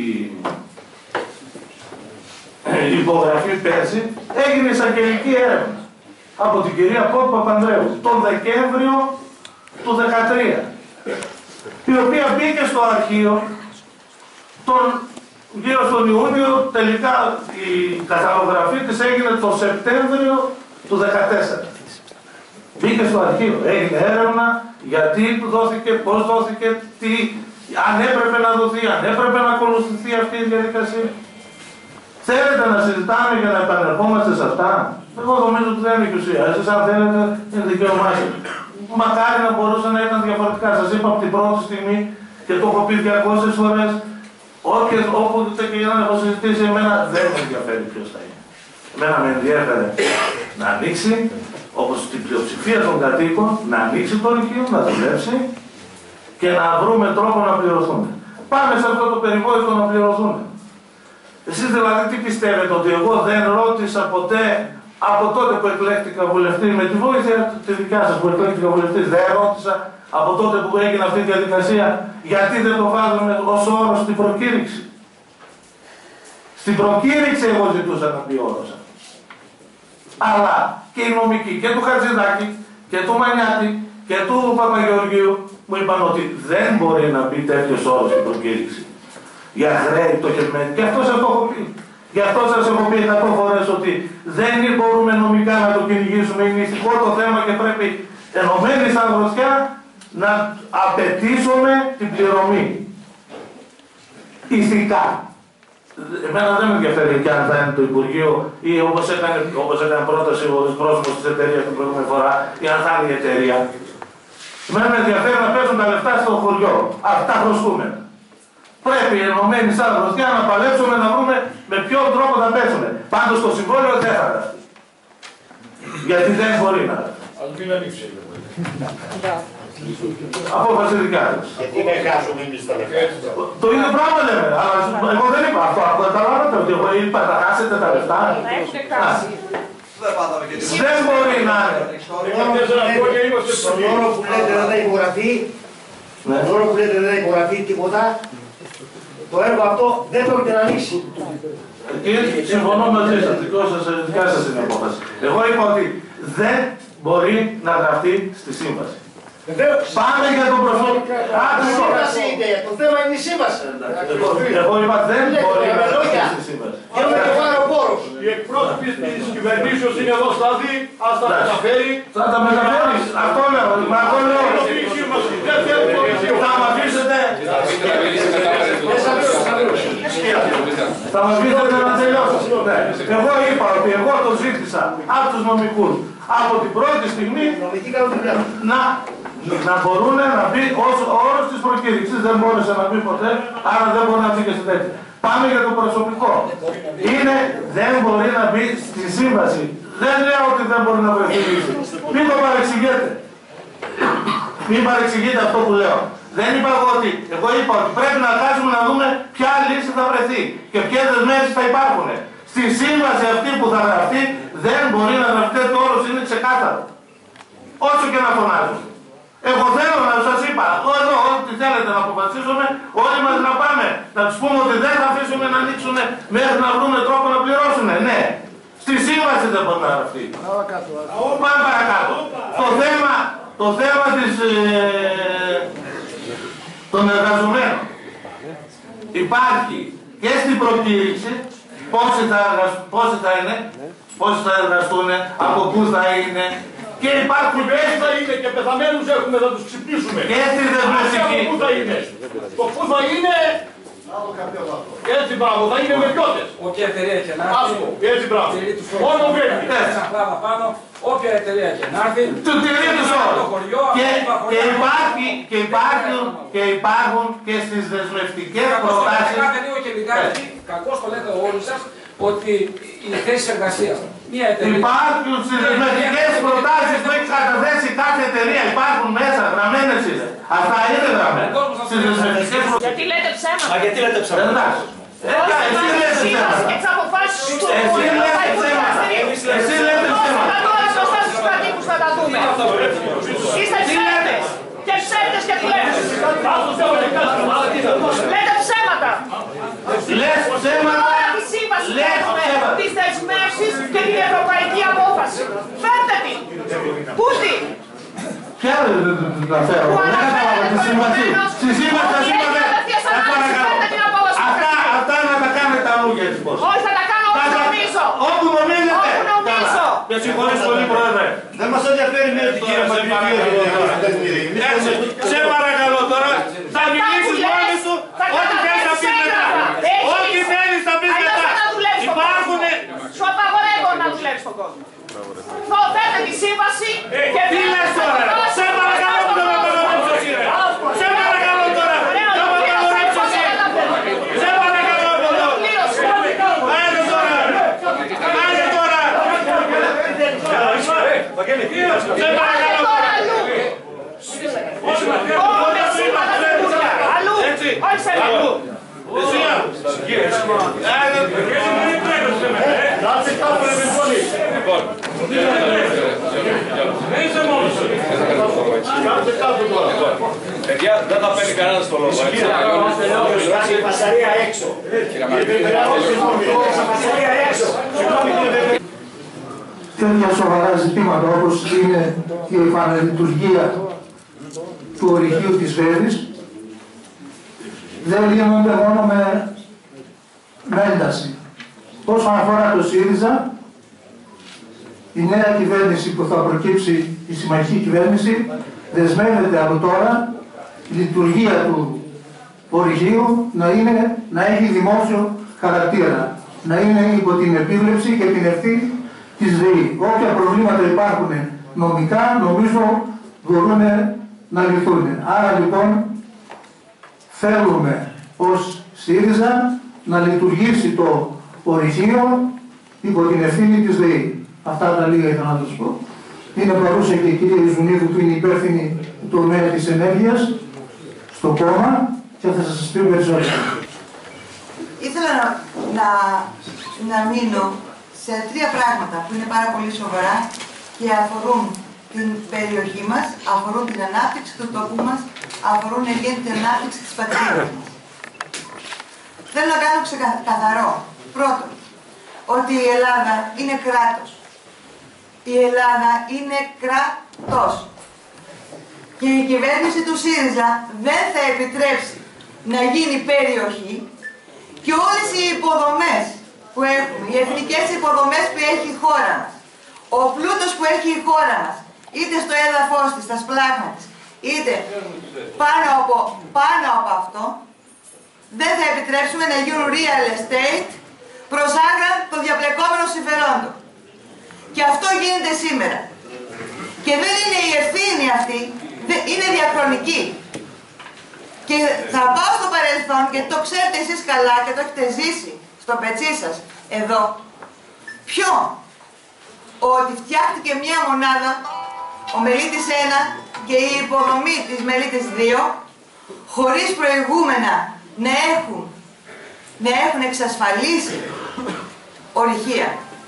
η υπογραφή πέρσι, έγινε εισαγγελική έρευνα από την κυρία Πόπ Παπανδρέου τον Δεκέμβριο του δύο χιλιάδες δεκατρία, η οποία μπήκε στο αρχείο τον, γύρω στον Ιούνιο, τελικά η καταλογραφή της έγινε το Σεπτέμβριο του δύο χιλιάδες δεκατέσσερα. Μπήκε στο αρχείο, έγινε έρευνα, γιατί του δόθηκε, πώς δόθηκε, τι, αν έπρεπε να δοθεί, αν έπρεπε να ακολουθηθεί αυτή η διαδικασία. Θέλετε να συζητάμε για να επανερχόμαστε σε αυτά? Εγώ νομίζω ότι δεν έχει ουσία. Εσείς αν θέλετε είναι δικαίωμά σας. Μακάρι να μπορούσε να ήταν διαφορετικά. Σας είπα από την πρώτη στιγμή και το έχω πει διακόσιες φορές. Όποτε και για να έχω συζητήσει, εμένα δεν με ενδιαφέρει ποιος θα είναι. Εμένα με ενδιαφέρει να ανοίξει, όπως την πλειοψηφία των κατοίκων, να ανοίξει το αρχείο, να δουλέψει και να βρούμε τρόπο να πληρωθούν. Πάμε σε αυτό το περιβόητο να πληρωθούν. Εσείς δηλαδή τι πιστεύετε, ότι εγώ δεν ρώτησα ποτέ από τότε που εκλέχτηκα βουλευτή, με τη βοήθεια τη δικιά σας που εκλέχτηκα βουλευτή, δεν ρώτησα από τότε που έγινε αυτή η διαδικασία, γιατί δεν το βάζουμε ως όρο στην προκήρυξη? Στην προκήρυξη εγώ ζητούσα να πει όρος. Αλλά και οι νομικοί και του Χατζηδάκη και του Μανιάτη και του Παπαγεωργίου μου είπαν ότι δεν μπορεί να μπει τέτοιος όρος στην προκήρυξη για χρέη πτωχευμένη. Και αυτό σας το έχω πει. Γι' αυτό σας έχω πει εκατό φορές ότι δεν μπορούμε νομικά να το κυνηγήσουμε. Είναι ηθικό το θέμα και πρέπει ενωμένοι σαν γροθιά να απαιτήσουμε την πληρωμή. Ηθικά. Εμένα δεν με ενδιαφέρει και αν θα είναι το Υπουργείο ή όπως έκανε, όπως έκανε πρόταση ο πρόσωπος της εταιρείας την προηγούμενη φορά, ή αν θα είναι η εταιρεία. Εμένα με ενδιαφέρει να πέσουν τα λεφτά στο χωριό. Αυτά χρωστούμε. Πρέπει ενωμένοι σαν γροθιά να παλέψουμε να βρούμε με ποιον τρόπο θα πέσουμε. Πάντως το συμβόλαιο δεν θα γραφτεί. Γιατί δεν μπορεί να γραφτεί. Ας μην ανοίξει. Απόφαση δικιά τους. Γιατί δεν χάσουμε εμείς τα λεφτά. Το ίδιο πράγμα λέμε. Αλλά εγώ δεν είπα αυτό. Καταλάβατε ότι εγώ είπα να χάσετε τα λεφτά. Δεν μπορεί να είναι. Στον όρο που λέτε δεν θα υπογραφεί, στον όρο που λέτε δεν θα υπογραφεί τίποτα, το έργο αυτό δεν πρόκειται να ανοίξει. Και συμφωνώ μαζί σας, δικιά σας είναι η απόφαση. Εγώ είπα ότι δεν μπορεί να γραφτεί στη σύμβαση. Πάμε για τον προσωπικό. Το θέμα είναι η σύμβαση. Εγώ είπα δεν μπορεί να γραφτεί στη σύμβαση. Και με το πάρω πόρος. Οι εκπρόσωποι της κυβερνήσεως είναι εδώ στα δι, ας τα μεταφέρει. Θα τα μεταφέρεις. Αυτό λέω. Μα αυτό λέω. Δεν θέλει το Θα μ' αφήσετε. Θα μ' αφήσετε να τελειώσω. Εγώ είπα ότι εγώ το ζήτησα από τους νομικούς από την πρώτη στιγμή να, να μπορούν να μπει ως όρος της προκήρυξης. Δεν μπόρεσε να μπει ποτέ, άρα δεν μπορεί να μπει και στη τέτοια. Πάμε για το προσωπικό. Είναι, δεν μπορεί να μπει στη σύμβαση. Δεν λέω ότι δεν μπορεί να βρεθεί λύση. Μην το παρεξηγείτε. Μην παρεξηγείτε αυτό που λέω. Δεν είπα εγώ ότι, εγώ είπα ότι πρέπει να κάτσουμε να δούμε ποια λύση θα βρεθεί και ποιες δεσμεύσεις θα υπάρχουν. Στη σύμβαση αυτή που θα γραφτεί δεν μπορεί να γραφτεί, το όρος είναι ξεκάθαρο. Όσο και να φωνάζουμε. Εγώ θέλω να σας είπα, εδώ ό,τι θέλετε να αποφασίσουμε, όλοι μας να πάμε. Να τους πούμε ότι δεν θα αφήσουμε να ανοίξουν μέχρι να βρούμε τρόπο να πληρώσουν. Ναι. Στη σύμβαση δεν μπορεί να γραφτεί. Πάμε παρακάτω. Το θέμα, το θέμα της, ε, των εργαζομένων υπάρχει και στην προκήρυξη πόσοι θα, πόσοι θα είναι, πόσοι θα εργαστούν, από πού θα είναι. Και υπάρχουν και θα είναι και πεθαμένους έχουμε, θα τους ξυπνήσουμε. Και στη δεσμευτική. Πού θα είναι. Το πού θα είναι. Έτσι μπράβο, θα είναι με ποιότες. Όποια εταιρεία και να έρθει. Έτσι μπράβο. Μόνο πρέπει. Ένα πράγμα πάνω, όποια εταιρεία και να έρθει. Του τηρεί τους όρους. Και, και, υπάρχει, και, υπάρχουν, και υπάρχουν και στις δεσμευτικές προτάσεις. Κάθε λίγο και λιγάκι, κακώς το λέτε όλοι σας, ότι οι θέσεις εργασίας, μια εταιρεία... Υπάρχουν στις δεσμευτικές προτάσεις που έχει καταθέσει κάθε εταιρεία, υπάρχουν μέσα, γραμμένες είναι. Αυτά είναι γραμμένα. Στις δεσμευτικές προτάσεις. Γιατί λέτε ψέματα. Μα γιατί λέτε ψέματα. Εσύ λέτε ψέματα. Και τις αποφάσεις του Εσύ λέτε ψέματα. Εσύ λέτε ψέματα. Τώρα μπροστά στους κατοίκους θα τα δούμε. Είστε ψεύτες. Και ψεύτες και κλέφτες. Λέτε ψέματα. Λες ψέματα. Τώρα τη σύμβαση έχουμε, τις δεσμεύσεις και την ευρωπαϊκή απόφαση. Φέρτε την. Πούτη. Ποια δεν τα φέρω. Δεν κατάλαβα τη σύμβαση. Στη σύμβαση θα σύμβαση. Αυτά, αυτά να τα κάνετε τα λόγια έτσι πώς. Όχι, θα τα κάνω όπου νομίζω. Όπου νομίζετε. Όπου νομίζω. Με συγχωρείς πολύ, Πρόεδρε. Δεν μας ενδιαφέρει με την κυρία Μακρυγίου. Σε παρακαλώ τώρα, θα μιλήσεις μόνοι σου, ό,τι θέλεις θα πεις μετά. Ό,τι θέλεις θα πεις μετά. Υπάρχουνε... Σου απαγορεύω να δουλεύεις στον κόσμο. Φέρτε τη σύμβαση και... Τι λες τώρα, σε παρακαλώ που δεν με απαγορεύσεις εσύ ρε. Σε παρακαλώ τώρα, δεν με απαγορεύσεις εσύ. Σε παρακαλώ από εδώ. Άιντε τώρα, άιντε τώρα. Σε παρακαλώ τώρα. Μόνο με σύμβατα δεν δουλειά. Αλλού, όχι σε αλλού. Εσύ, άιντε. Κάτσε κάτω ρε Μεσόλη. Δεν είσαι μόνος σου. Κάτσε κάτω τώρα. Παιδιά, δεν θα παίρνει κανένας το λόγο. Κάτσε η φασαρία έξω. Φασαρία έξω. Τέτοια σοβαρά ζητήματα όπως είναι η επαναλειτουργία του ορυχείου της Βέρης δεν λύνονται μόνο με, με ένταση. Όσον αφορά το ΣΥΡΙΖΑ, η νέα κυβέρνηση που θα προκύψει, η συμμαχική κυβέρνηση, δεσμεύεται από τώρα η λειτουργία του ορυχείου να, είναι, να έχει δημόσιο χαρακτήρα, να είναι υπό την επίβλεψη και την ευθύνη της ΔΕΗ. Όποια προβλήματα υπάρχουν νομικά, νομίζω μπορούν να λυθούν. Άρα λοιπόν θέλουμε ως ΣΥΡΙΖΑ να λειτουργήσει το ορυχείο υπό την ευθύνη της ΔΕΗ. Αυτά τα λίγα ήθελα να σας πω. Είναι παρούσα και η κυρία Ιζουνίδου που είναι υπεύθυνη του τομέα της ενέργειας στο κόμμα και θα σας πει περισσότερα. Ήθελα να, να, να μείνω σε τρία πράγματα που είναι πάρα πολύ σοβαρά και αφορούν την περιοχή μας, αφορούν την ανάπτυξη του τόπου μας, αφορούν και την ανάπτυξη της πατρίδας μας. Θέλω να κάνω ξεκαθαρό. Πρώτον, ότι η Ελλάδα είναι κράτος. Η Ελλάδα είναι κράτος. Και η κυβέρνηση του ΣΥΡΙΖΑ δεν θα επιτρέψει να γίνει περιοχή και όλες οι υποδομές που έχουμε, οι εθνικές υποδομές που έχει η χώρα μας, ο πλούτος που έχει η χώρα μας, είτε στο έδαφος της, στα σπλάχνα της, είτε πάνω από, πάνω από αυτό, δεν θα επιτρέψουμε να γίνουν real estate προς άκρα των διαπλεκόμενων συμφερόντων. Και αυτό γίνεται σήμερα. Και δεν είναι η ευθύνη αυτή, είναι διαχρονική. Και θα πάω στο παρελθόν, και το ξέρετε εσείς καλά και το έχετε ζήσει στο πετσί σας εδώ. Ποιο? Ότι φτιάχτηκε μια μονάδα, ο Μελίτης ένα και η υποδομή της Μελίτης δύο, χωρίς προηγούμενα να έχουν, να έχουν εξασφαλίσει ορυχεία.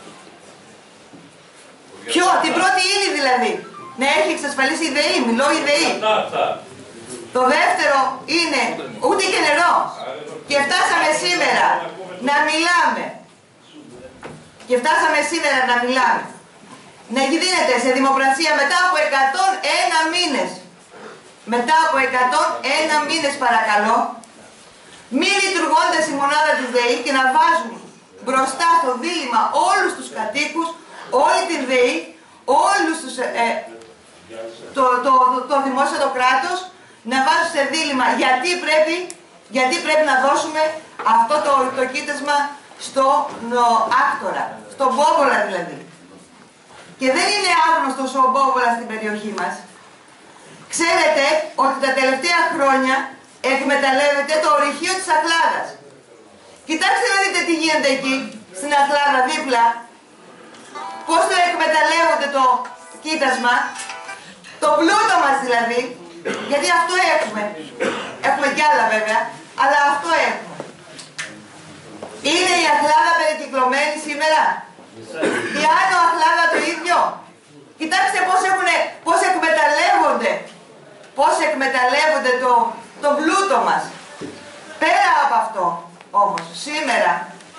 Ποιο? Την πρώτη ύλη δηλαδή. Να έχει εξασφαλίσει η ΔΕΗ, μιλώ η ΔΕΗ. Το δεύτερο είναι ούτε και νερό. Και φτάσαμε σήμερα να μιλάμε. Και φτάσαμε σήμερα να μιλάμε. Να γίνεται σε δημοπρασία μετά από εκατόν ένα μήνες. Μετά από εκατόν ένα μήνες παρακαλώ. Μη λειτουργώντας η μονάδα της ΔΕΗ και να βάζουν μπροστά στο δίλημμα όλους τους κατοίκους, όλη την ΔΕΗ, όλους τους, ε, το, το, το, το δημόσιο, το κράτος, να βάζουν σε δίλημμα γιατί πρέπει, γιατί πρέπει να δώσουμε αυτό το, το κοίτασμα στον άκτορα, στον Μπόβολα δηλαδή. Και δεν είναι άγνωστος ο Μπόβολα στην περιοχή μας. Ξέρετε ότι τα τελευταία χρόνια εκμεταλλεύεται το ορυχείο της Αχλάδας. Κοιτάξτε να δείτε τι γίνεται εκεί, στην στην Αχλάδα δίπλα, πώς το εκμεταλλεύονται το κοίτασμα, το πλούτο μας δηλαδή, γιατί αυτό έχουμε. Έχουμε κι άλλα βέβαια, αλλά αυτό έχουμε. Είναι η Αχλάδα περικυκλωμένη σήμερα? Η Άνω Αχλάδα το ίδιο? Κοιτάξτε πώς, έχουνε, πώς εκμεταλλεύονται, πώς εκμεταλλεύονται το, το πλούτο μας. Πέρα από αυτό, όμως, σήμερα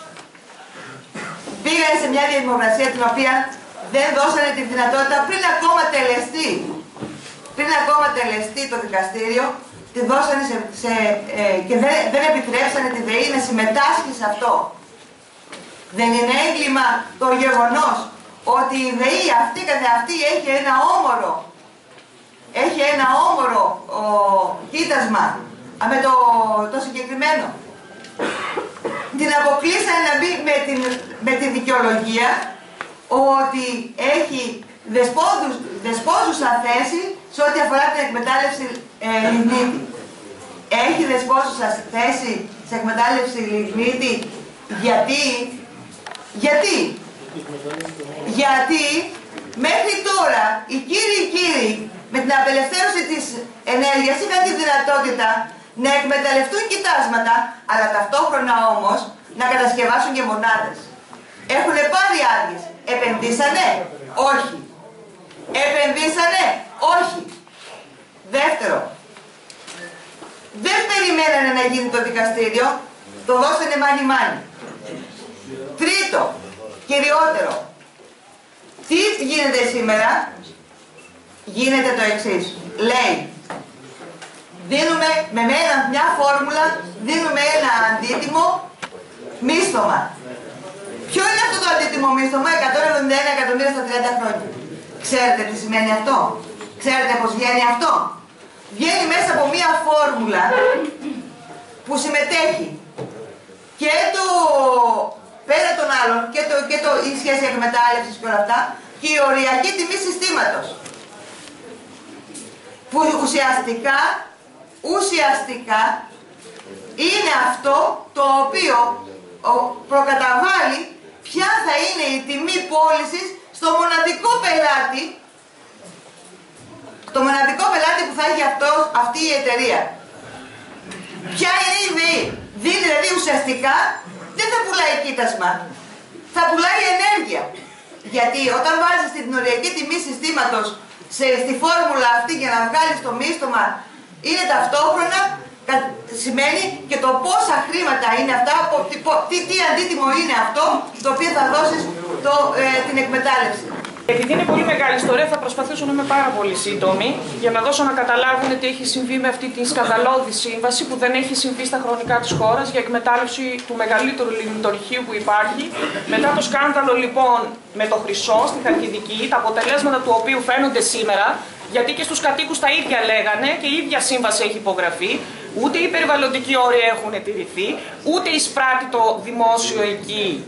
πήγαν σε μια δημοκρασία την οποία δεν δώσανε τη δυνατότητα πριν ακόμα τελεστεί. Πριν ακόμα τελεστεί το δικαστήριο, τη δώσανε σε, σε, ε, και δεν, δεν επιτρέψανε τη ΔΕΗ να συμμετάσχει σε αυτό. Δεν είναι έγκλημα το γεγονός ότι η ΔΕΗ αυτή καθεαυτή έχει ένα όμορο, έχει ένα όμορο ο, κοίτασμα με το, το συγκεκριμένο. Την αποκλείσανε να μπει με, την, με τη δικαιολογία ότι έχει δεσπόζους, δεσπόζουσα θέση σε ό,τι αφορά την εκμετάλλευση ε, λιγνίτη. Έχει δεσπόζουσα θέση σε εκμετάλλευση λιγνίτη γιατί, γιατί, γιατί μέχρι τώρα οι κύριοι κύριοι με την απελευθέρωση της ενέργειας είχαν τη δυνατότητα να εκμεταλλευτούν κοιτάσματα, αλλά ταυτόχρονα όμως να κατασκευάσουν και μονάδες. Έχουνε πάρει άδειες. Επενδύσανε? Όχι. Επενδύσανε? Όχι. Δεύτερο, δεν περιμένανε να γίνει το δικαστήριο, το δώσανε μάνι μάνι. Τρίτο, κυριότερο, τι γίνεται σήμερα? Γίνεται το εξής. Λέει, δίνουμε με μια φόρμουλα, δίνουμε ένα αντίτιμο μίσθωμα. Ποιο είναι αυτό το αντίτιμο μίσθωμα? εκατόν εβδομήντα ένα εκατομμύρια στα τριάντα χρόνια. Ξέρετε τι σημαίνει αυτό? Ξέρετε πώς βγαίνει αυτό? Βγαίνει μέσα από μια φόρμουλα που συμμετέχει και το πέρα των άλλων και, το, και το, η σχέση εκμετάλλευσης και όλα αυτά και η οριακή τιμή συστήματος. Που ουσιαστικά, ουσιαστικά είναι αυτό το οποίο προκαταβάλει ποια θα είναι η τιμή πώλησης στο μοναδικό πελάτη, το μοναδικό πελάτη που θα έχει αυτό, αυτή η εταιρεία. Ποια είναι η ΔΕΗ? Δίνει δηλαδή ουσιαστικά, δεν θα πουλάει κοίτασμα, θα πουλάει ενέργεια. Γιατί όταν βάζεις την οριακή τιμή συστήματος σε, στη φόρμουλα αυτή για να βγάλεις το μίσθωμα, είναι ταυτόχρονα, σημαίνει και το πόσα χρήματα είναι αυτά, τι, τι αντίτιμο είναι αυτό το οποίο θα δώσεις το, ε, την εκμετάλλευση. Επειδή είναι πολύ μεγάλη ιστορία, θα προσπαθήσω να είμαι πάρα πολύ σύντομη για να δώσω να καταλάβουν τι έχει συμβεί με αυτή τη σκανδαλώδη σύμβαση που δεν έχει συμβεί στα χρονικά της χώρας για εκμετάλλευση του μεγαλύτερου λιγνητορυχείου που υπάρχει. Μετά το σκάνδαλο λοιπόν με το Χρυσό στη Χαλκιδική, τα αποτελέσματα του οποίου φαίνονται σήμερα, γιατί και στους κατοίκους τα ίδια λέγανε και η ίδια σύμβαση έχει υπογραφεί, ούτε οι περιβαλλοντικοί όροι έχουν τηρηθεί, ούτε εισπράττει το δημόσιο εκεί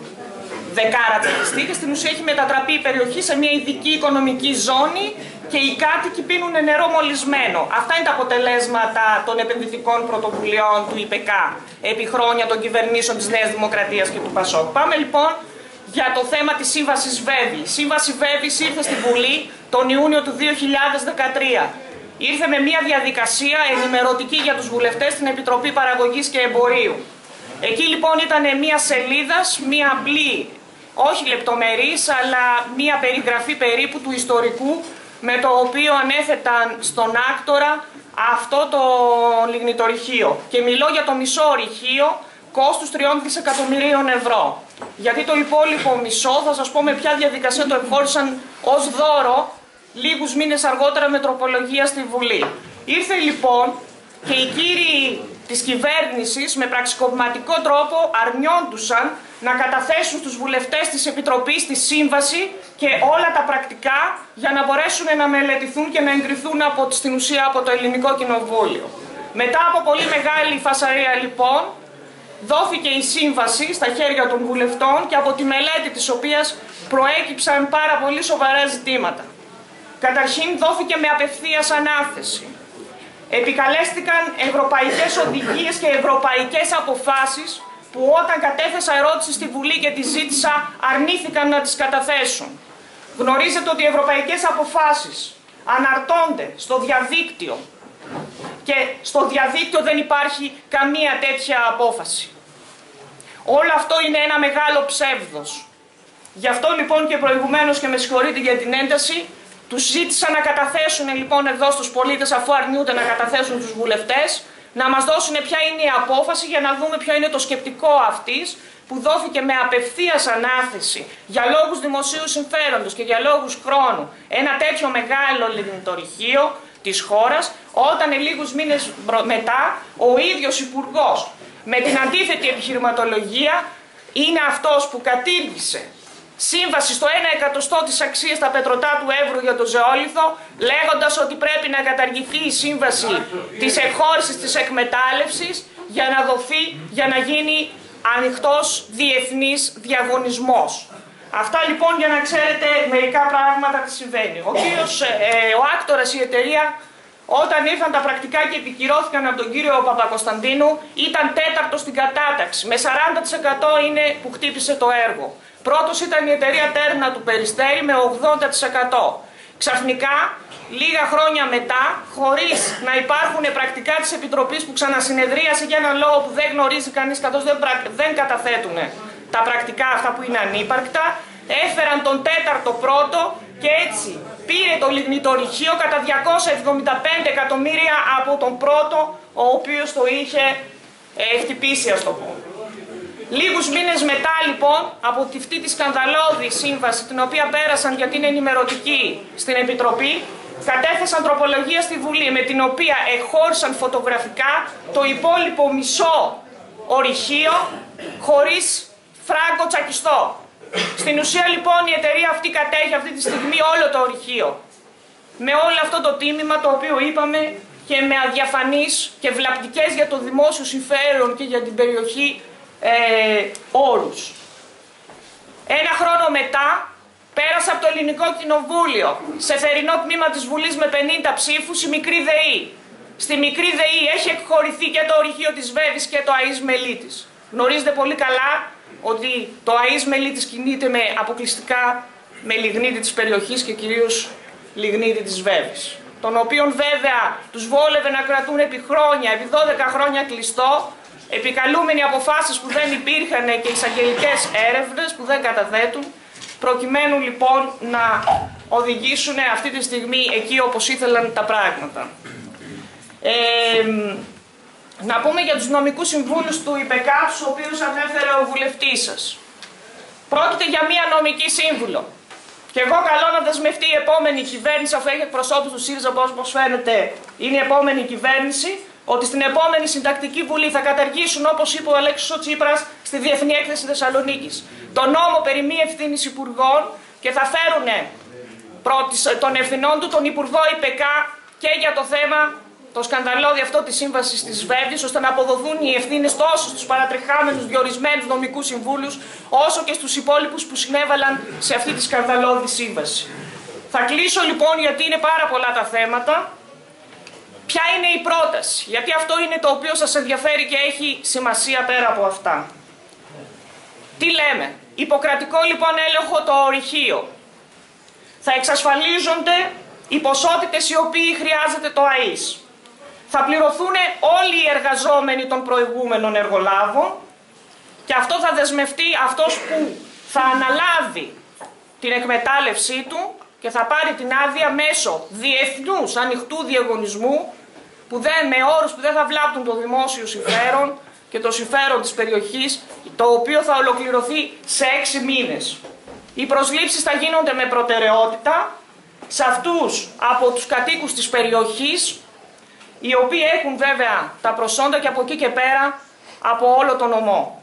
δεκάρα τεχνιστή και στην ουσία έχει μετατραπεί η περιοχή σε μια ειδική οικονομική ζώνη και οι κάτοικοι πίνουν νερό μολυσμένο. Αυτά είναι τα αποτελέσματα των επενδυτικών πρωτοβουλειών του ΙΠΕΚΑ επί χρόνια των κυβερνήσεων της Νέας Δημοκρατίας και του ΠΑΣΟΚ. Πάμε λοιπόν για το θέμα της σύμβασης ΒΕΒΗ. Η σύμβαση ΒΕΒΗ ήρθε στη Βουλή τον Ιούνιο του δύο χιλιάδες δεκατρία. Ήρθε με μια διαδικασία ενημερωτική για τους βουλευτές στην Επιτροπή Παραγωγής και Εμπορίου. Εκεί λοιπόν ήταν μια σελίδα, μια απλή, όχι λεπτομερής, αλλά μια περιγραφή περίπου του ιστορικού με το οποίο ανέθεταν στον άκτορα αυτό το λιγνητορυχείο. Και μιλώ για το μισό ορυχείο κόστους τριών δισεκατομμυρίων ευρώ. Γιατί το υπόλοιπο μισό, θα σας πω με ποια διαδικασία το εκφόρησαν ως δώρο λίγους μήνες αργότερα με τροπολογία στη Βουλή. Ήρθε λοιπόν και οι κύριοι της κυβέρνησης με πραξικοπηματικό τρόπο αρνιόντουσαν να καταθέσουν στους βουλευτές της Επιτροπής τη σύμβαση και όλα τα πρακτικά για να μπορέσουν να μελετηθούν και να εγκριθούν από, στην ουσία από το Ελληνικό Κοινοβούλιο. Μετά από πολύ μεγάλη φασαρία λοιπόν, δόθηκε η σύμβαση στα χέρια των βουλευτών και από τη μελέτη της οποίας προέκυψαν πάρα πολύ σοβαρά ζητήματα. Καταρχήν δόθηκε με απευθείας ανάθεση. Επικαλέστηκαν ευρωπαϊκές οδηγίες και ευρωπαϊκές αποφάσεις που όταν κατέθεσα ερώτηση στη Βουλή και τη ζήτησα αρνήθηκαν να τις καταθέσουν. Γνωρίζετε ότι οι ευρωπαϊκές αποφάσεις αναρτώνται στο διαδίκτυο και στο διαδίκτυο δεν υπάρχει καμία τέτοια απόφαση. Όλο αυτό είναι ένα μεγάλο ψεύδος. Γι' αυτό λοιπόν και προηγουμένως, και με συγχωρείτε για την ένταση, τους ζήτησα να καταθέσουν λοιπόν εδώ στους πολίτες, αφού αρνιούνται να καταθέσουν τους βουλευτές, να μας δώσουν ποια είναι η απόφαση για να δούμε ποιο είναι το σκεπτικό αυτής, που δόθηκε με απευθείας ανάθεση για λόγους δημοσίου συμφέροντος και για λόγους χρόνου ένα τέτοιο μεγάλο λιμνητορυχείο της χώρας, όταν λίγους μήνες μετά ο ίδιος Υπουργός με την αντίθετη επιχειρηματολογία είναι αυτός που κατήργησε σύμβαση στο ένα εκατοστό της αξίας στα πετρωτά του εύρου για το ζεόλιθο, λέγοντας ότι πρέπει να καταργηθεί η σύμβαση της εκχώρησης της εκμετάλλευσης για να δοθεί, για να γίνει ανοιχτός διεθνής διαγωνισμός. Αυτά λοιπόν για να ξέρετε μερικά πράγματα τι συμβαίνει. Ο κύριος, ε, ο Άκτορας, η εταιρεία, όταν ήρθαν τα πρακτικά και επικυρώθηκαν από τον κύριο Παπακοσταντίνου, ήταν τέταρτος στην κατάταξη. Με σαράντα τοις εκατό είναι που χτύπησε το έργο. Πρώτος ήταν η εταιρεία Τέρνα του Περιστέρη με ογδόντα τοις εκατό. Ξαφνικά, λίγα χρόνια μετά, χωρίς να υπάρχουν πρακτικά της Επιτροπής που ξανασυνεδρίασε για έναν λόγο που δεν γνωρίζει κανείς, καθώς δεν, δεν καταθέτουν τα πρακτικά αυτά που είναι ανύπαρκτα, έφεραν τον τέταρτο πρώτο και έτσι πήρε το λιγνητορυχείο κατά διακόσια εβδομήντα πέντε εκατομμύρια από τον πρώτο, ο οποίος το είχε ε, χτυπήσει, ας το πω. Λίγους μήνες μετά λοιπόν από αυτή τη σκανδαλώδη σύμβαση, την οποία πέρασαν γιατί είναι ενημερωτική στην Επιτροπή, κατέθεσαν τροπολογία στη Βουλή με την οποία εχώρησαν φωτογραφικά το υπόλοιπο μισό ορυχείο χωρίς φράγκο τσακιστό. Στην ουσία λοιπόν η εταιρεία αυτή κατέχει αυτή τη στιγμή όλο το ορυχείο. Με όλο αυτό το τίμημα το οποίο είπαμε και με αδιαφανείς και βλαπτικές για το δημόσιο συμφέρον και για την περιοχή ε, όρους. Ένα χρόνο μετά πέρασε από το Ελληνικό Κοινοβούλιο σε θερινό τμήμα της Βουλής με πενήντα ψήφους η μικρή ΔΕΗ. Στη μικρή ΔΕΗ έχει εκχωρηθεί και το ορυχείο της Βέβης και το ΑΙΣ Μελίτης. Γνωρίζετε πολύ καλά ότι το ΑΙΣ Μελίτης κινείται με αποκλειστικά με λιγνίτη της περιοχής και κυρίως λιγνίτη της Βέβης, τον οποίον βέβαια τους βόλευε να κρατούν επί χρόνια, επί δώδεκα χρόνια κλειστό, επικαλούμενοι αποφάσεις που δεν υπήρχαν και εισαγγελικές έρευνες που δεν καταθέτουν, προκειμένου λοιπόν να οδηγήσουν αυτή τη στιγμή εκεί όπως ήθελαν τα πράγματα. Ε, να πούμε για τους νομικούς συμβούλους του ΙΠΕΚΑ, τους οποίους ανέφερε ο βουλευτής σας. Πρόκειται για μία νομική σύμβουλο. Και εγώ καλώ να δεσμευτεί η επόμενη κυβέρνηση, αφού έχει εκπροσώπους του ΣΥΡΙΖΑ, όπως φαίνεται είναι η επόμενη κυβέρνηση, ότι στην επόμενη συντακτική βουλή θα καταργήσουν, όπως είπε ο Αλέξης ο Τσίπρας στη Διεθνή Έκθεση Θεσσαλονίκης, τον νόμο περί μη ευθύνης υπουργών και θα φέρουν των ευθυνών του τον Υπουργό ΙΠΕΚΑ και για το θέμα το σκανδαλώδη αυτό της σύμβασης της Βέβης, ώστε να αποδοθούν οι ευθύνες τόσο στους παρατριχάμενους διορισμένους νομικούς συμβούλους, όσο και στους υπόλοιπους που συνέβαλαν σε αυτή τη σκανδαλώδη σύμβαση. Θα κλείσω λοιπόν, γιατί είναι πάρα πολλά τα θέματα. Ποια είναι η πρόταση, γιατί αυτό είναι το οποίο σας ενδιαφέρει και έχει σημασία πέρα από αυτά. Τι λέμε? Υποκρατικό λοιπόν έλεγχο το ορυχείο. Θα εξασφαλίζονται οι ποσότητες οι οποίοι χρειάζεται το ΑΙΣ. Θα πληρωθούν όλοι οι εργαζόμενοι των προηγούμενων εργολάβων και αυτό θα δεσμευτεί αυτός που θα αναλάβει την εκμετάλλευσή του και θα πάρει την άδεια μέσω διεθνούς ανοιχτού διαγωνισμού που δεν, με όρους που δεν θα βλάπτουν το δημόσιο συμφέρον και το συμφέρον της περιοχής, το οποίο θα ολοκληρωθεί σε έξι μήνες. Οι προσλήψεις θα γίνονται με προτεραιότητα σε αυτούς από τους κατοίκους της περιοχής, οι οποίοι έχουν βέβαια τα προσόντα και από εκεί και πέρα από όλο τον νομό.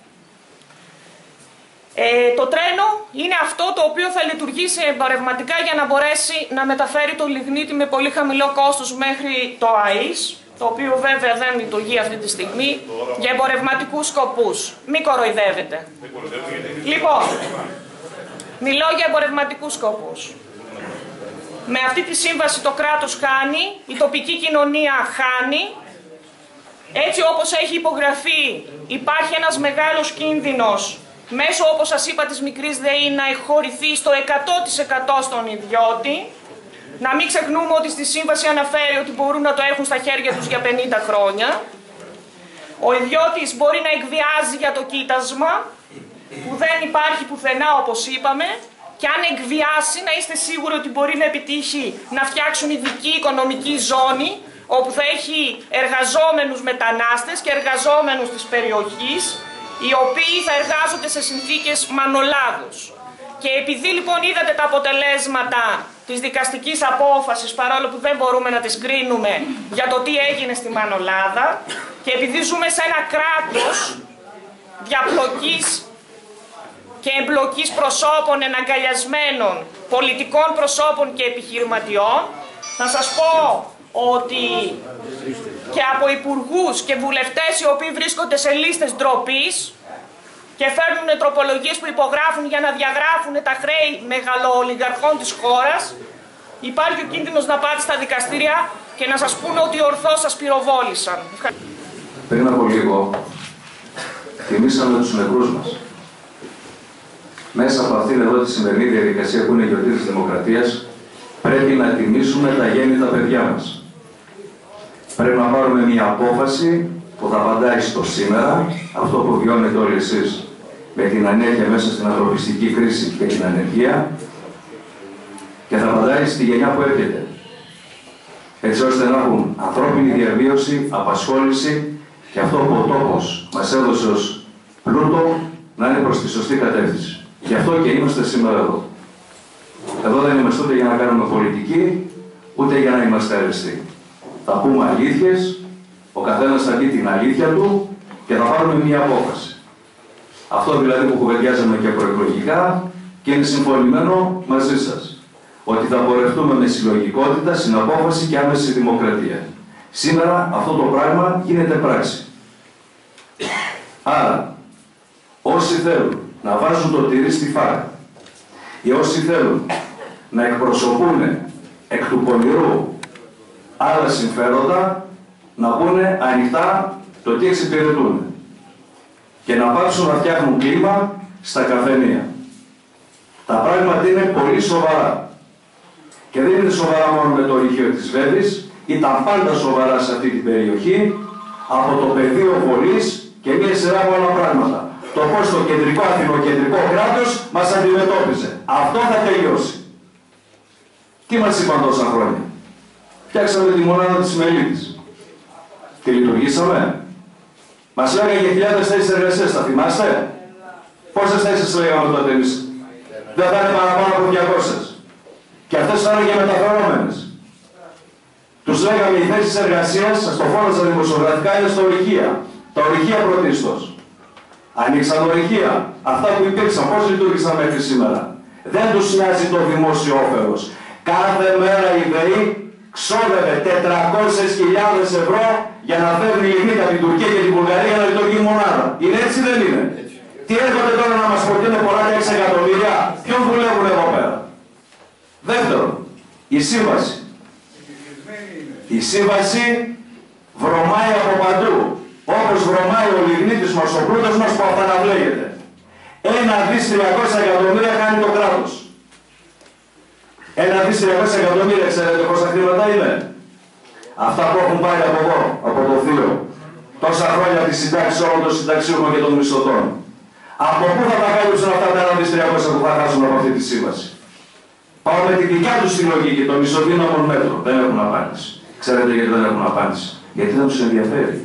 Ε, το τρένο είναι αυτό το οποίο θα λειτουργήσει εμπορευματικά για να μπορέσει να μεταφέρει το λιγνίτη με πολύ χαμηλό κόστος μέχρι το ΑΙΣ, το οποίο βέβαια δεν λειτουργεί αυτή τη στιγμή για εμπορευματικούς σκοπούς. Μην κοροϊδεύετε. Λοιπόν, μιλώ για εμπορευματικούς σκοπούς. Με αυτή τη σύμβαση το κράτος χάνει, η τοπική κοινωνία χάνει Έτσι όπως έχει υπογραφεί, υπάρχει ένας μεγάλος κίνδυνος μέσω, όπως σας είπα, της μικρής ΔΕΗ να εκχωρηθεί στο εκατό τοις εκατό στον ιδιώτη. Να μην ξεχνούμε ότι στη σύμβαση αναφέρει ότι μπορούν να το έχουν στα χέρια τους για πενήντα χρόνια. Ο ιδιώτης μπορεί να εκβιάζει για το κοίτασμα, που δεν υπάρχει πουθενά όπως είπαμε, και αν εκβιάσει να είστε σίγουροι ότι μπορεί να επιτύχει να φτιάξουν ειδική οικονομική ζώνη, όπου θα έχει εργαζόμενους μετανάστες και εργαζόμενους της περιοχής, οι οποίοι θα εργάζονται σε συνθήκες μανολάδους. Και επειδή λοιπόν είδατε τα αποτελέσματα της δικαστικής απόφασης, παρόλο που δεν μπορούμε να τις κρίνουμε για το τι έγινε στη Μανολάδα, και επειδή ζούμε σε ένα κράτος διαπλοκής και εμπλοκής προσώπων εναγκαλιασμένων, πολιτικών προσώπων και επιχειρηματιών, θα σας πω ότι και από υπουργούς και βουλευτές οι οποίοι βρίσκονται σε λίστες ντροπής και φέρνουν τροπολογίες που υπογράφουν για να διαγράφουν τα χρέη μεγαλοολιγαρχών της χώρας, υπάρχει ο κίνδυνος να πάτε στα δικαστήρια και να σας πούνε ότι ορθώς σας πυροβόλησαν. Πριν από λίγο, τιμήσαμε τους νεκρούς μας. Μέσα από αυτήν εδώ τη σημερινή διαδικασία που είναι η γιορτή της Δημοκρατίας, πρέπει να τιμήσουμε τα γέννητα παιδιά μας. Πρέπει να πάρουμε μια απόφαση που θα απαντάει στο σήμερα, αυτό που βιώνετε όλοι εσείς με την ανέχεια μέσα στην ανθρωπιστική κρίση και την ανεργία, και θα απαντάει στη γενιά που έρχεται. Έτσι ώστε να έχουν ανθρώπινη διαβίωση, απασχόληση και αυτό που ο τόπος μας έδωσε ως πλούτο να είναι προς τη σωστή κατεύθυνση. Γι' αυτό και είμαστε σήμερα εδώ. Εδώ δεν είμαστε ούτε για να κάνουμε πολιτική, ούτε για να είμαστε αρεστοί. Θα πούμε αλήθειες, ο καθένας θα πει την αλήθεια του και θα πάρουμε μια απόφαση. Αυτό δηλαδή που κουβεντιάζαμε και προεκλογικά και είναι συμφωνημένο μαζί σας. Ότι θα πορευτούμε με συλλογικότητα, συναπόφαση και άμεση δημοκρατία. Σήμερα αυτό το πράγμα γίνεται πράξη. Άρα, όσοι θέλουν να βάζουν το τυρί στη φάκα ή όσοι θέλουν να εκπροσωπούν εκ του πονηρού άλλα συμφέροντα, να πούνε ανοιχτά το τι εξυπηρετούν και να πάψουν να φτιάχνουν κλίμα στα καφενεία. Τα πράγματα είναι πολύ σοβαρά. Και δεν είναι σοβαρά μόνο με το ορυχείο της Βέβης, ήταν πάντα σοβαρά σε αυτή την περιοχή, από το πεδίο βολής και μία σειρά από άλλα πράγματα. Το πώς το κεντρικό αθηνοκεντρικό κράτος μας αντιμετώπιζε. Αυτό θα τελειώσει. Τι μας είπαν τόσα χρόνια? Φτιάξαμε τη μονάδα της Μελίτης. Τη λειτουργήσαμε. Μας λέγανε για χιλιάδες θέσεις εργασίας, θα θυμάστε? Πόσες θέσεις λέγαμε τότε εμείς? Δεν θα είναι παραπάνω από διακόσιες. Και αυτές θα είναι και μεταφερόμενες. Τους λέγαμε οι θέσεις εργασίας, σας το φώναζα δημοσιογραφικά, είναι στα ορυχεία. Τα ορυχεία πρωτίστως. Ανοίξαν ορυχεία. Αυτά που υπήρξαν, πώς λειτουργήσαν μέχρι σήμερα? Δεν τους νοιάζει το δημόσιο όφελος. Κάθε μέρα η ΔΕΗ ξόδευε τετρακόσιες χιλιάδες ευρώ για να φέρνει η λιμίτα από την Τουρκία και την Βουλγαρία να λειτουργεί μονάδα. Είναι έτσι ή δεν είναι? Έτσι. Τι έρχονται τώρα να μας προτείνουν πολλά και έξι εκατομμύρια? Ποιον δουλεύουν εδώ πέρα? Δεύτερον, η σύμβαση. Η σύμβαση βρωμάει από παντού. Όπως βρωμάει ο λιγνίτης μας, ο πλούτος μας που αυταναβλέγεται. Ένα δις τριακόσια εκατομμύρια κάνει το κράτος. Ένα δις τριακόσια εκατομμύρια, ξέρετε πόσα χρήματα είναι? Αυτά που έχουν πάρει από εδώ, από το θείο. Τόσα χρόνια τη συντάξη όλων των συνταξιούχων και των μισθωτών. Από πού θα τα κάλυψουν αυτά τα ένα δις τριακόσια που θα χάσουν από αυτή τη σύμβαση? Πάω με τη δικιά τους τη λογική των ισοδύναμων μέτρων. Δεν έχουν απάντηση. Ξέρετε γιατί δεν έχουν απάντηση? Γιατί δεν τους ενδιαφέρει.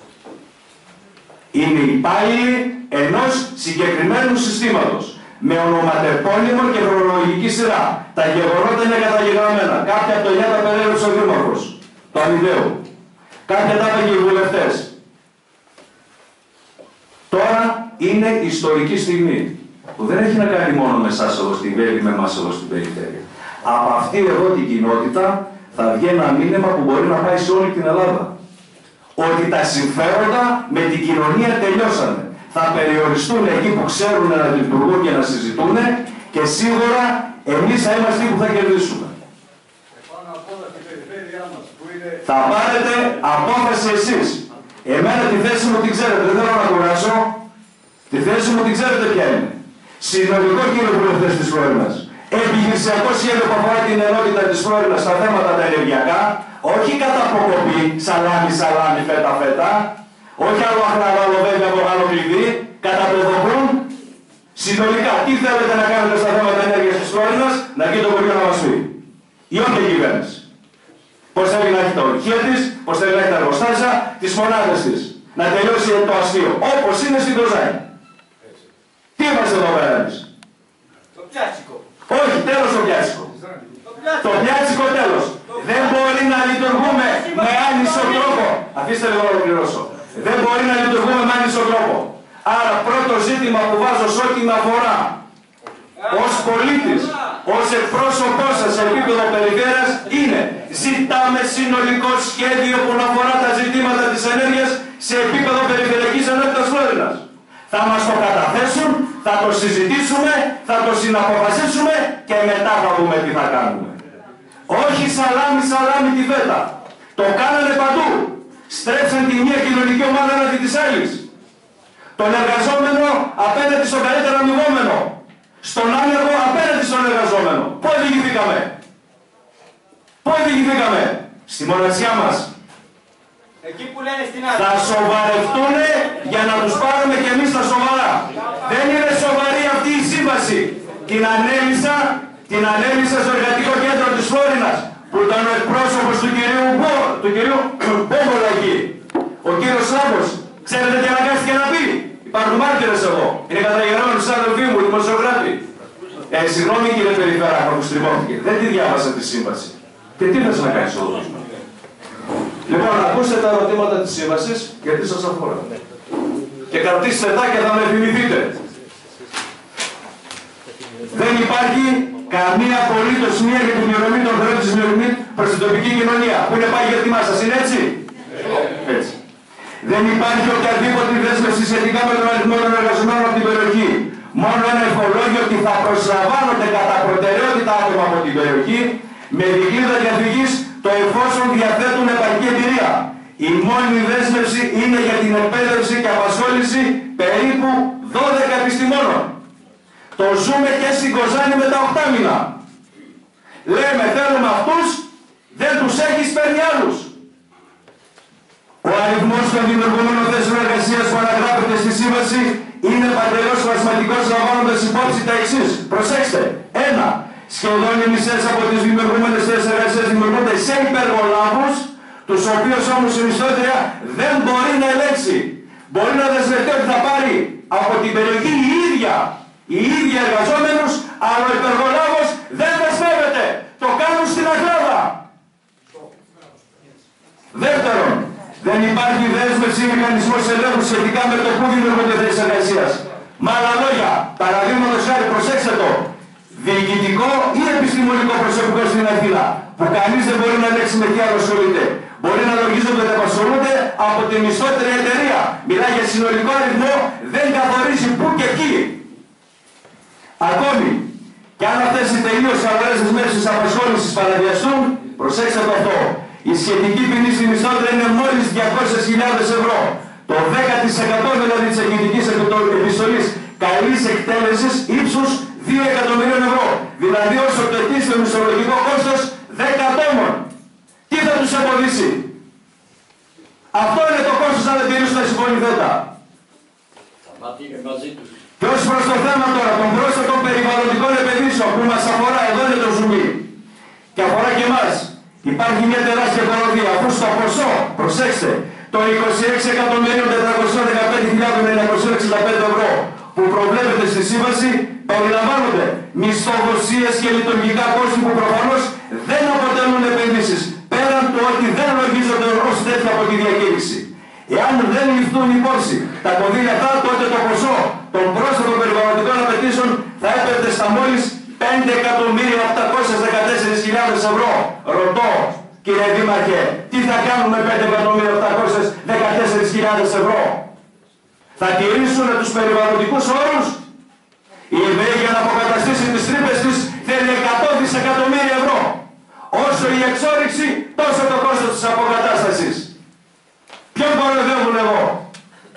Είναι υπάλληλοι ενός συγκεκριμένου συστήματος. Με ονοματεπώνυμο και χρονολογική σειρά. Τα γεγονότα είναι καταγεγραμμένα. Κάποια από το εννιά τα περιέγραψε ο Δήμαρχος του Αμυδέου. Κάποια τα έπαιρνε οι βουλευτές. Τώρα είναι ιστορική στιγμή. Που δεν έχει να κάνει μόνο με εσάς εδώ στην Βέλη, με εμάς εδώ στην περιφέρεια. Από αυτή εδώ την κοινότητα θα βγει ένα μήνυμα που μπορεί να πάει σε όλη την Ελλάδα. Ότι τα συμφέροντα με την κοινωνία τελειώσανε. Θα περιοριστούν εκεί που ξέρουν να λειτουργούν και να συζητούν και σίγουρα εμείς θα είμαστε εκεί που θα κερδίσουμε. Θα πάρετε απόφαση εσείς. Εμένα τη θέση μου την ξέρετε, δεν θέλω να κουράσω. Τη θέση μου την ξέρετε ποια είναι. Συνολικό κύριο βουλευτές της Φλόρινας. Επιχειρησιακό σχέδιο που αφορά την ενότητα της Φλόρινας στα θέματα τα ενεργειακά. Όχι κατά προκοπή, σαλάμι, σαλάμι, φέτα, φέτα. Όχι άλλο αχναράλο βέβαια από άλλο κλειδί. Κατά πεδοπρούν. Συνολικά, τι θέλετε να κάνετε στα θέματα ενέργειας της Φλόρινας, να βγει το Υπουργείο να μας πει. Η όποια κυβέρνηση. Πώς θέλει να έχει τα ορυχεία της, πώς θέλει να έχει τα εργοστάσια, τις μονάδες της. Να τελειώσει το αστείο. Όπως είναι στην Κοζάνη. Τι είμαστε εδώ πέρα εμείς. Το πιάτσικο. Όχι, τέλος το πιάτσικο. Το πιάτσικο τέλος. Δεν μπορεί να λειτουργούμε με άνισο τρόπο. Αφήστε λίγο να ολοκληρώσω. Δεν μπορεί να λειτουργούμε με άνισο τρόπο. Άρα πρώτο ζήτημα που βάζω σε ό,τι με αφορά ως πολίτης, ως εκπρόσωπός σας σε επίπεδο περιφέρειας είναι ζητάμε συνολικό σχέδιο που να αφορά τα ζητήματα της ενέργειας σε επίπεδο περιφερειακής ενότητας Φλόρινας. Θα μας το καταθέσουν, θα το συζητήσουμε, θα το συναποφασίσουμε και μετά θα δούμε τι θα κάνουμε. Όχι σαλάμι σαλάμι τη φέτα. Το κάνανε παντού. Στρέψαν τη μία κοινωνική ομάδα έναντι της άλλης. Τον εργαζόμενο απέναντι στον καλύτερο αμοιβόμενο. Στον άνεργο απέναντι στον εργαζόμενο. Πού οδηγηθήκαμε. Πού οδηγηθήκαμε. Στη μοναξιά μας. Εκεί που λένε στην άλλη. Θα σοβαρευτούν για να τους πάρουμε και εμείς τα σοβαρά. Δεν είναι σοβαρή αυτή η σύμβαση. Την ανέλησα, την ανέλησα στο εργατικό κέντρο της Φλόρινας, που ήταν ο εκπρόσωπος του κυρίου, Μπο, του κυρίου Μπόμπολα εκεί. Ο κύριος Σάμπος. Ξέρετε τι αναγκάστηκε να πει. Υπάρχουν μάρτυρες εδώ. Είναι καταγεγραμμένοι στους αδελφοί μου, δημοσιογράφοι. Ε, συγγνώμη κύριε Περιφεράκο που στριμώθηκε. Δεν τη διάβασα τη σύμβαση. Και τι θες να κάνεις εδώ. Λοιπόν, ακούστε τα ερωτήματα της σύμβασης, γιατί σας αφορά. Και κρατήστε τα και θα με θυμηθείτε. Δεν υπάρχει καμία απολύτως μία για την πληρωμή των χρεών της πληρωμή προς την τοπική κοινωνία, που είναι πάγια τιμά σας. Είναι έτσι. Έτσι. Δεν υπάρχει οποιαδήποτε δέσμευση σχετικά με τον αριθμό των εργαζομένων από την περιοχή. Μόνο ένα ευχολόγιο ότι θα προσλαμβάνονται κατά προτεραιότητα άτομα από την περιοχή με δικλείδα διαφυγής το εφόσον διαθέτουν επαρκή εμπειρία. Η μόνη δέσμευση είναι για την εκπαίδευση και απασχόληση περίπου δώδεκα επιστημόνων. Το ζούμε και στην Κοζάνη με τα οκτώ μήνα. Λέμε θέλουμε αυτούς, δεν τους έχεις, παίρνει άλλους. Ο αριθμός των δημιουργούμενων θέσεων εργασίας που αναγράφεται στη σύμβαση είναι παντελώς φασματικός, λαμβάνοντας υπόψη τα εξής. Προσέξτε. Ένα. Σχεδόν οι μισές από τις δημιουργούμενες θέσεις εργασίας δημιουργούνται σε υπεργολάβους, τους οποίους όμως η μισθώτρια δεν μπορεί να ελέγξει. Μπορεί να δεσμευτεί ότι θα πάρει από την περιοχή η ίδια, οι ίδιοι εργαζόμενους, αλλά ο υπεργολάβος δεν δεσμεύεται. Το κάνουν στην Αγλάδα. Δεύτερον, δεν υπάρχει δέσμευση ή μηχανισμός ελέγχου σχετικά με το που δημιουργούνται θέσεις εργασίας. Με άλλα λόγια, παραδείγματος χάρη, προσέξτε το. Διοικητικό ή επιστημονικό προσωπικό στην Αθήνα, που κανείς δεν μπορεί να ελέγξει με τι άλλο ασχολείται. Μπορεί να λογίζονται ότι απασχολούνται από τη μισθότερη εταιρεία. Μιλάει για συνολικό αριθμό, δεν καθορίζει πού και εκεί. Ακόμη, και αν αυτές οι τελείως χαλαρές δεσμεύσεις της απασχόλησης παραβιαστούν, προσέξτε το αυτό. Η σχετική ποινή στη μισθότερη είναι μόλις διακόσιες χιλιάδες ευρώ. Το δέκα τοις εκατό δηλαδή της εκδοτικής επιστολής καλής εκτέλεσης ύψους δύο εκατομμυρίων ευρώ. Δηλαδή όσο το ετήσιο μισθολογικό κόστος δέκα ατόμων. Τι θα τους εμποδίσει. Αυτό είναι το κόστος αν δεν τηρήσουν τα συμφωνηθέντα. Και ως προς το θέμα τώρα των πρόσθετων περιβαλλοντικών επενδύσεων που μας αφορά, εδώ είναι το ζουμί. Και αφορά και εμάς. Υπάρχει μια τεράστια κοροδία, αφού στο ποσό, προσέξτε, το είκοσι έξι εκατομμύρια τετρακόσιες δεκαπέντε χιλιάδες εννιακόσια εξήντα πέντε ευρώ που προβλέπεται στη σύμβαση περιλαμβάνονται μισθοδοσίες και λειτουργικά κόστη που προφανώς δεν αποτελούν επενδύσεις, πέραν του ότι δεν λογίζονται ως τέτοια από τη διακήρυξη. Εάν δεν ληφθούν υπόψη τα κονδύλια αυτά, τότε το ποσό των πρόσθετων περιβαλλοντικών απαιτήσεων θα έπαιρνε στα μόλις πέντε εκατομμύρια οκτακόσιες δεκατέσσερις χιλιάδες ευρώ. Ρωτώ, κύριε Δήμαρχε, τι θα κάνουμε με πέντε εκατομμύρια οκτακόσιες δεκατέσσερις χιλιάδες ευρώ. Θα τηρήσουν τους περιβαλλοντικούς όρους. Η ΕΒΕ για να αποκαταστήσει τις τρύπες της θέλει εκατό δισεκατομμύρια ευρώ. Όσο η εξόρυξη, τόσο το κόστος της αποκατάστασης. Ποιον κοροϊδεύουν εγώ.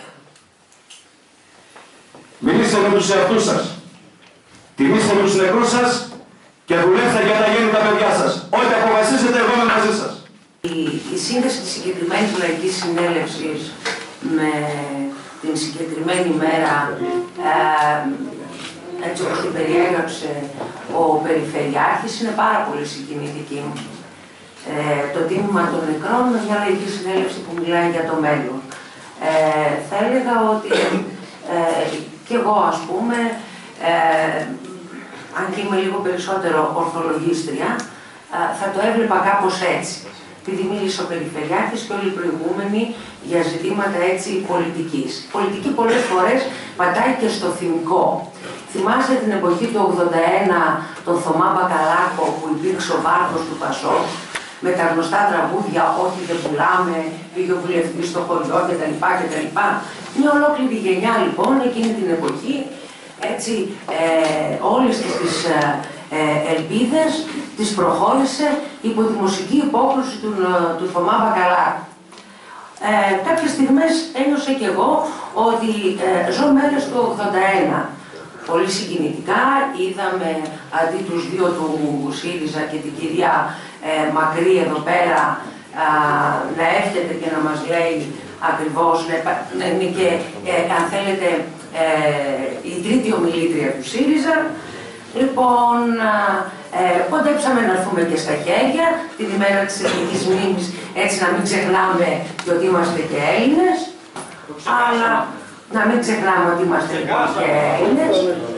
Μιλήστε με τους εαυτούς σας. Τιμήστε με τους νεκρούς σας και δουλεύτε για να γίνουν τα παιδιά σας. Ό,τι αποφασίσετε, εγώ είμαι μαζί σας. Η, η σύνδεση της συγκεκριμένης λαϊκής συνέλευσης με την συγκεκριμένη μέρα, ε, έτσι όπως την περιέγραψε ο Περιφερειάρχης, είναι πάρα πολύ συγκινητική μου. Ε, το τίμημα των νεκρών με μια λαϊκή συνέλευση που μιλάει για το μέλλον. Ε, θα έλεγα ότι ε, και εγώ, ας πούμε, ε, αν και είμαι λίγο περισσότερο ορθολογίστρια, ε, θα το έβλεπα κάπως έτσι. Επειδή μίλησε ο Περιφερειάρχης και όλοι οι προηγούμενοι για ζητήματα έτσι πολιτικής. Η πολιτική πολλές φορές πατάει και στο θυμικό. Θυμάστε την εποχή του ογδόντα ένα, τον Θωμά Μπακαλάκο, που υπήρξε ο βάρκος του Πασόκ, με τα γνωστά τραγούδια «Όχι δεν πουλάμε», «Πήγε ο βουλευτής στο χωριό» κτλ. κτλ. Μια ολόκληρη γενιά λοιπόν εκείνη την εποχή, έτσι, ε, όλες τις, τις ε, ελπίδες τις προχώρησε υπό τη μουσική υπόκρουση του, του Θωμά Μπακαλάκου. Ε, κάποιες στιγμές ένιωσα κι εγώ ότι ε, ζω μέρες του ογδόντα ένα. Πολύ συγκινητικά είδαμε αντί τους δύο του ΣΥΡΙΖΑ και την κυρία ε, Μακρύ εδώ πέρα α, να εύχεται και να μας λέει ακριβώς, να είναι και ε, αν θέλετε ε, η τρίτη ομιλήτρια του ΣΥΡΙΖΑ. Λοιπόν, ε, ποντέψαμε να έρθουμε και στα χέρια την ημέρα της εθνικής μνήμης, έτσι να μην ξεχνάμε και ότι είμαστε και Έλληνες, αλλά να μην ξεχνάμε ότι είμαστε και Έλληνες.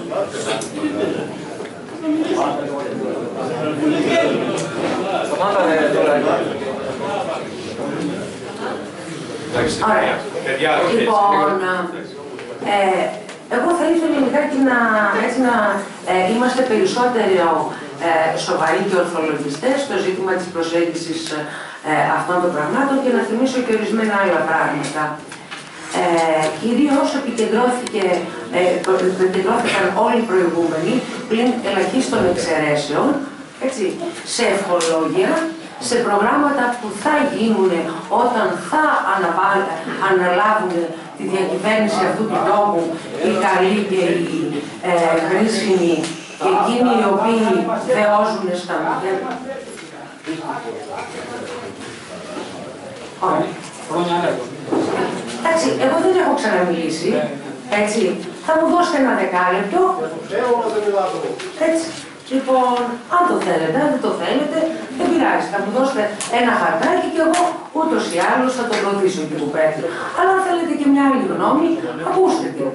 Ωραία. Λοιπόν, ε, εγώ θα ήθελα λιγάκι να, έτσι, να ε, είμαστε περισσότερο ε, σοβαροί και ορθολογιστές στο ζήτημα της προσέγγισης ε, αυτών των πραγμάτων και να θυμίσω και ορισμένα άλλα πράγματα. Ε, κυρίως επικεντρώθηκε, ε, επικεντρώθηκαν όλοι οι προηγούμενοι, πλην ελαχίστων εξαιρέσεων, έτσι, σε ευχολόγια, σε προγράμματα που θα γίνουν όταν θα αναλάβουν τη διακυβέρνηση αυτού του τόπου οι καλοί και οι ε, χρήσιμοι και εκείνοι οι οποίοι θεώζουν στα μάτια. Εντάξει, εγώ δεν έχω ξαναμιλήσει, έτσι. Θα μου δώσετε ένα δεκάλεπτο. Έτσι. Λοιπόν, αν το θέλετε, αν δεν το θέλετε, δεν πειράζει. Θα μου δώσετε ένα χαρτάκι και εγώ ούτως ή άλλως θα το προωθήσω εκεί που πρέπει. Αλλά αν θέλετε και μια άλλη γνώμη, ακούστε την.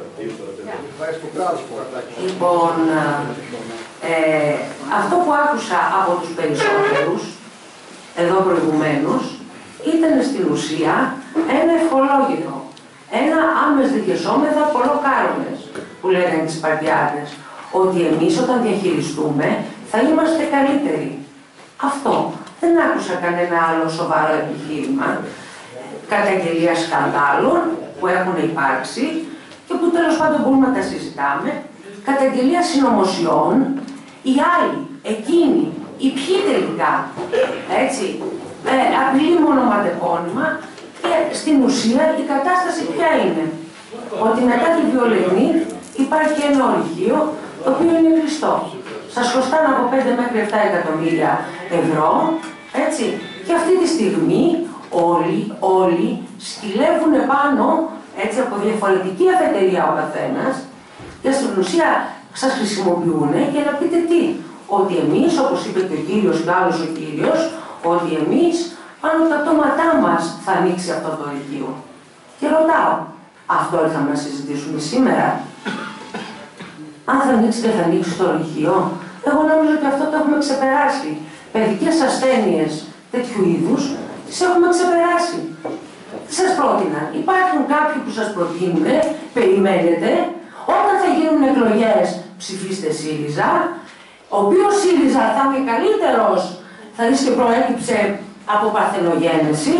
Λοιπόν, ε, αυτό που άκουσα από τους περισσότερους, εδώ προηγουμένως, ήταν στην ουσία ένα ευχολόγητο. Ένα άμες δικαισόμεθα πολλοκάρονες, που λέγανε τις Σπαρτιάτες. Ότι εμείς όταν διαχειριστούμε θα είμαστε καλύτεροι. Αυτό. Δεν άκουσα κανένα άλλο σοβαρό επιχείρημα. Καταγγελία σκανδάλων που έχουν υπάρξει και που τέλος πάντων μπορούμε να τα συζητάμε. Καταγγελία συνωμοσιών. Οι άλλοι, εκείνοι, οι ποιοι τελικά, έτσι, ε, απειλή μονοματεπώνυμα και στην ουσία η κατάσταση ποια είναι. Ότι μετά τη Βιολεγνή υπάρχει ένα ορυχείο το οποίο είναι κλειστό. Σας χρωστάνε από πέντε μέχρι επτά εκατομμύρια ευρώ, έτσι, και αυτή τη στιγμή όλοι, όλοι σκυλεύουν πάνω, έτσι, από διαφορετική αφετηρία ο καθένας και στην ουσία σας χρησιμοποιούν για να πείτε τι. Ότι εμείς, όπως είπε και ο κύριος και άλλος ο κύριος, ότι εμείς πάνω από τα πτώματά μας θα ανοίξει αυτό το ορυχείο. Και ρωτάω, αυτό ήρθαμε να συζητήσουμε σήμερα? Αν θα ανοίξει δεν θα ανοίξει το ορυχείο. Εγώ νομίζω ότι αυτό το έχουμε ξεπεράσει. Παιδικές ασθένειες τέτοιου είδους τις έχουμε ξεπεράσει. Τι σας πρότειναν? Υπάρχουν κάποιοι που σας προτείνουν, περιμένετε, όταν θα γίνουν εκλογές ψηφίστε ΣΥΡΙΖΑ, ο οποίος ΣΥΡΙΖΑ θα είναι καλύτερος, θα δεις και προέκυψε από παρθενογένεση.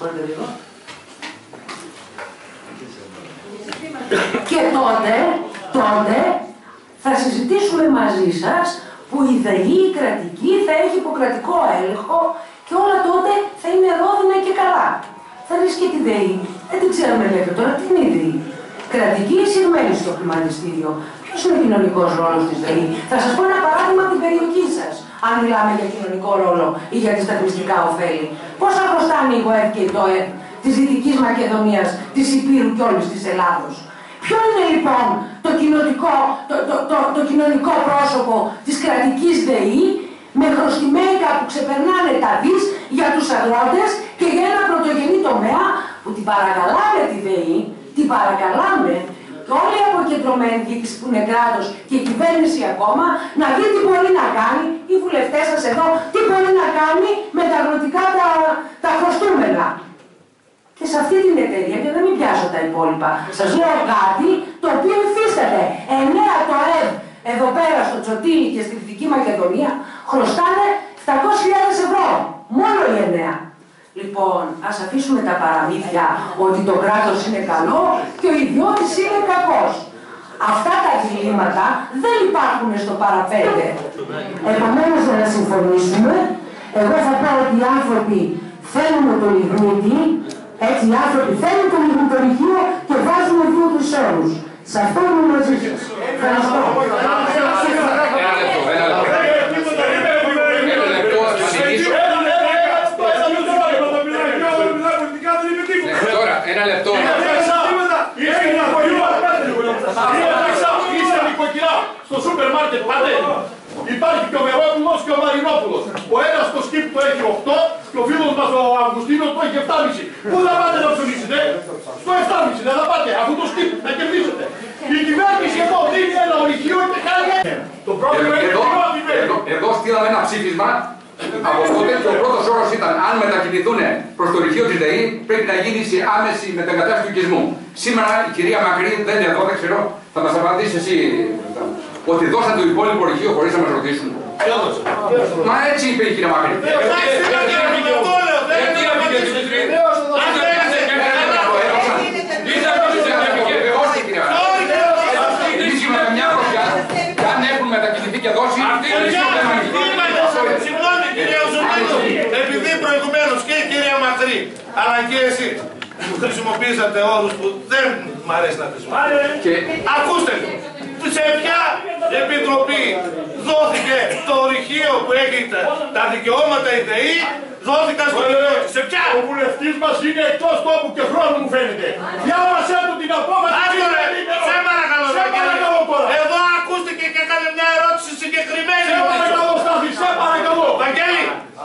Και τότε, τότε, θα συζητήσουμε μαζί σας που η ΔΕΗ η κρατική θα έχει υποκρατικό έλεγχο και όλα τότε θα είναι ρόδινα και καλά. θα ρίξει και τη ΔΕΗ. Δεν την ξέρουμε, λέτε τώρα, τι είναι η ΔΕΗ. Κρατική ή εισηγμένη στο χρηματιστήριο. Ποιος είναι ο κοινωνικός ρόλος της ΔΕΗ. Θα σας πω ένα παράδειγμα από την περιοχή σας, αν μιλάμε για κοινωνικό ρόλο ή για τη στατιστικά ωφέλη. Πόσα χρωστάνε η ΓΟΕΠ και η ΤΟΕΠ της Δυτικής Μακεδονίας, της Υπήρου και όλης της Ελλάδος. Ποιο είναι λοιπόν το κοινωνικό, το, το, το, το κοινωνικό πρόσωπο της κρατικής ΔΕΗ με χρωστημένα που ξεπερνάνε τα δις για τους αγρότες και για ένα πρωτογενή τομέα που την παρακαλάμε τη ΔΕΗ, την παρακαλάμε και όλοι οι αποκεντρωμένοι διοίκηση που είναι κράτος και η κυβέρνηση ακόμα να δει τι μπορεί να κάνει, οι βουλευτές σας εδώ, τι μπορεί να κάνει με τα αγροτικά τα, τα χρωστούμενα. Και σε αυτή την εταιρεία, και δεν μην πιάσω τα υπόλοιπα, σας λέω κάτι το οποίο υφίσταται. Εννέα το ΑΕΒ εδώ πέρα στο Τσοτήλι και στη Δυτική Μακεδονία χρωστάνε επτακόσιες χιλιάδες ευρώ. Μόνο οι εννέα. Λοιπόν, ας αφήσουμε τα παραμύθια ότι το κράτος είναι καλό και ο ιδιώτης είναι κακός. Αυτά τα διλήμματα δεν υπάρχουν στο παραπέντε. Επομένως, να συμφωνήσουμε, εγώ θα πω ότι οι άνθρωποι θέλουν το λιγνίτη, έτσι οι άνθρωποι θέλουν το λιγνητορυχείο και βάζουν δύο-τρεις όρους. Σε αυτό είμαι μαζί σας. Ευχαριστώ. Ένα λεπτό. Είστε νοικοκυρά στο σούπερ μάρκετ πάτε. Υπάρχει και ο Μερόπουλος και ο Μαρινόπουλος. Ο ένας το σκύπ το έχει οκτώ και ο φίλος μας ο Αυγουστίνος το έχει επτά κόμμα πέντε. Πού θα πάτε να ψωνίσετε? Στο επτά κόμμα πέντε δεν θα πάτε. Αφού το σκύπ να κερδίσετε. Η κυβέρνηση εδώ δίνει ένα ορυχείο και κάνει. Το πρόβλημα είναι εδώ. Εδώ στείλαμε ένα ψήφισμα. Από τότε και ο πρώτος όρος ήταν αν μετακινηθούν προς το ορυχείο της ΔΕΗ πρέπει να γίνει σε άμεση μετεγκατάσταση του οικισμού. Σήμερα η κυρία Μακρύ δεν είναι εδώ, δεν ξέρω, θα μας απαντήσει εσύ. Ότι δώσαν το υπόλοιπο ορυχείο χωρίς να μας ρωτήσουν. Μα έτσι είπε η κυρία Μακρύ. Αν έχουν μετακινηθεί και δώσει, επειδή προηγουμένως και η κυρία Μακρύ αλλά και εσύ χρησιμοποιήσατε όρους που δεν μ' αρέσει να χρησιμοποιήσετε. Ακούστε, σε ποια επιτροπή δόθηκε το ορυχείο που έχει τα δικαιώματα η ΔΕΗ, δόθηκαν στο ιδιώτη. Σε ποια? Ο βουλευτής μας είναι εκτός τόπου και χρόνου μου φαίνεται. Διάβασέ του την απόφαση. Άκουρε, σε παρακαλώ. Σε παρακαλώ τώρα. Εδώ ακούστηκε και έκανε μια ερώτηση συγκεκριμένη. Σε παρακαλώ Στάθη, σε παρακαλώ. Βαγγέλη.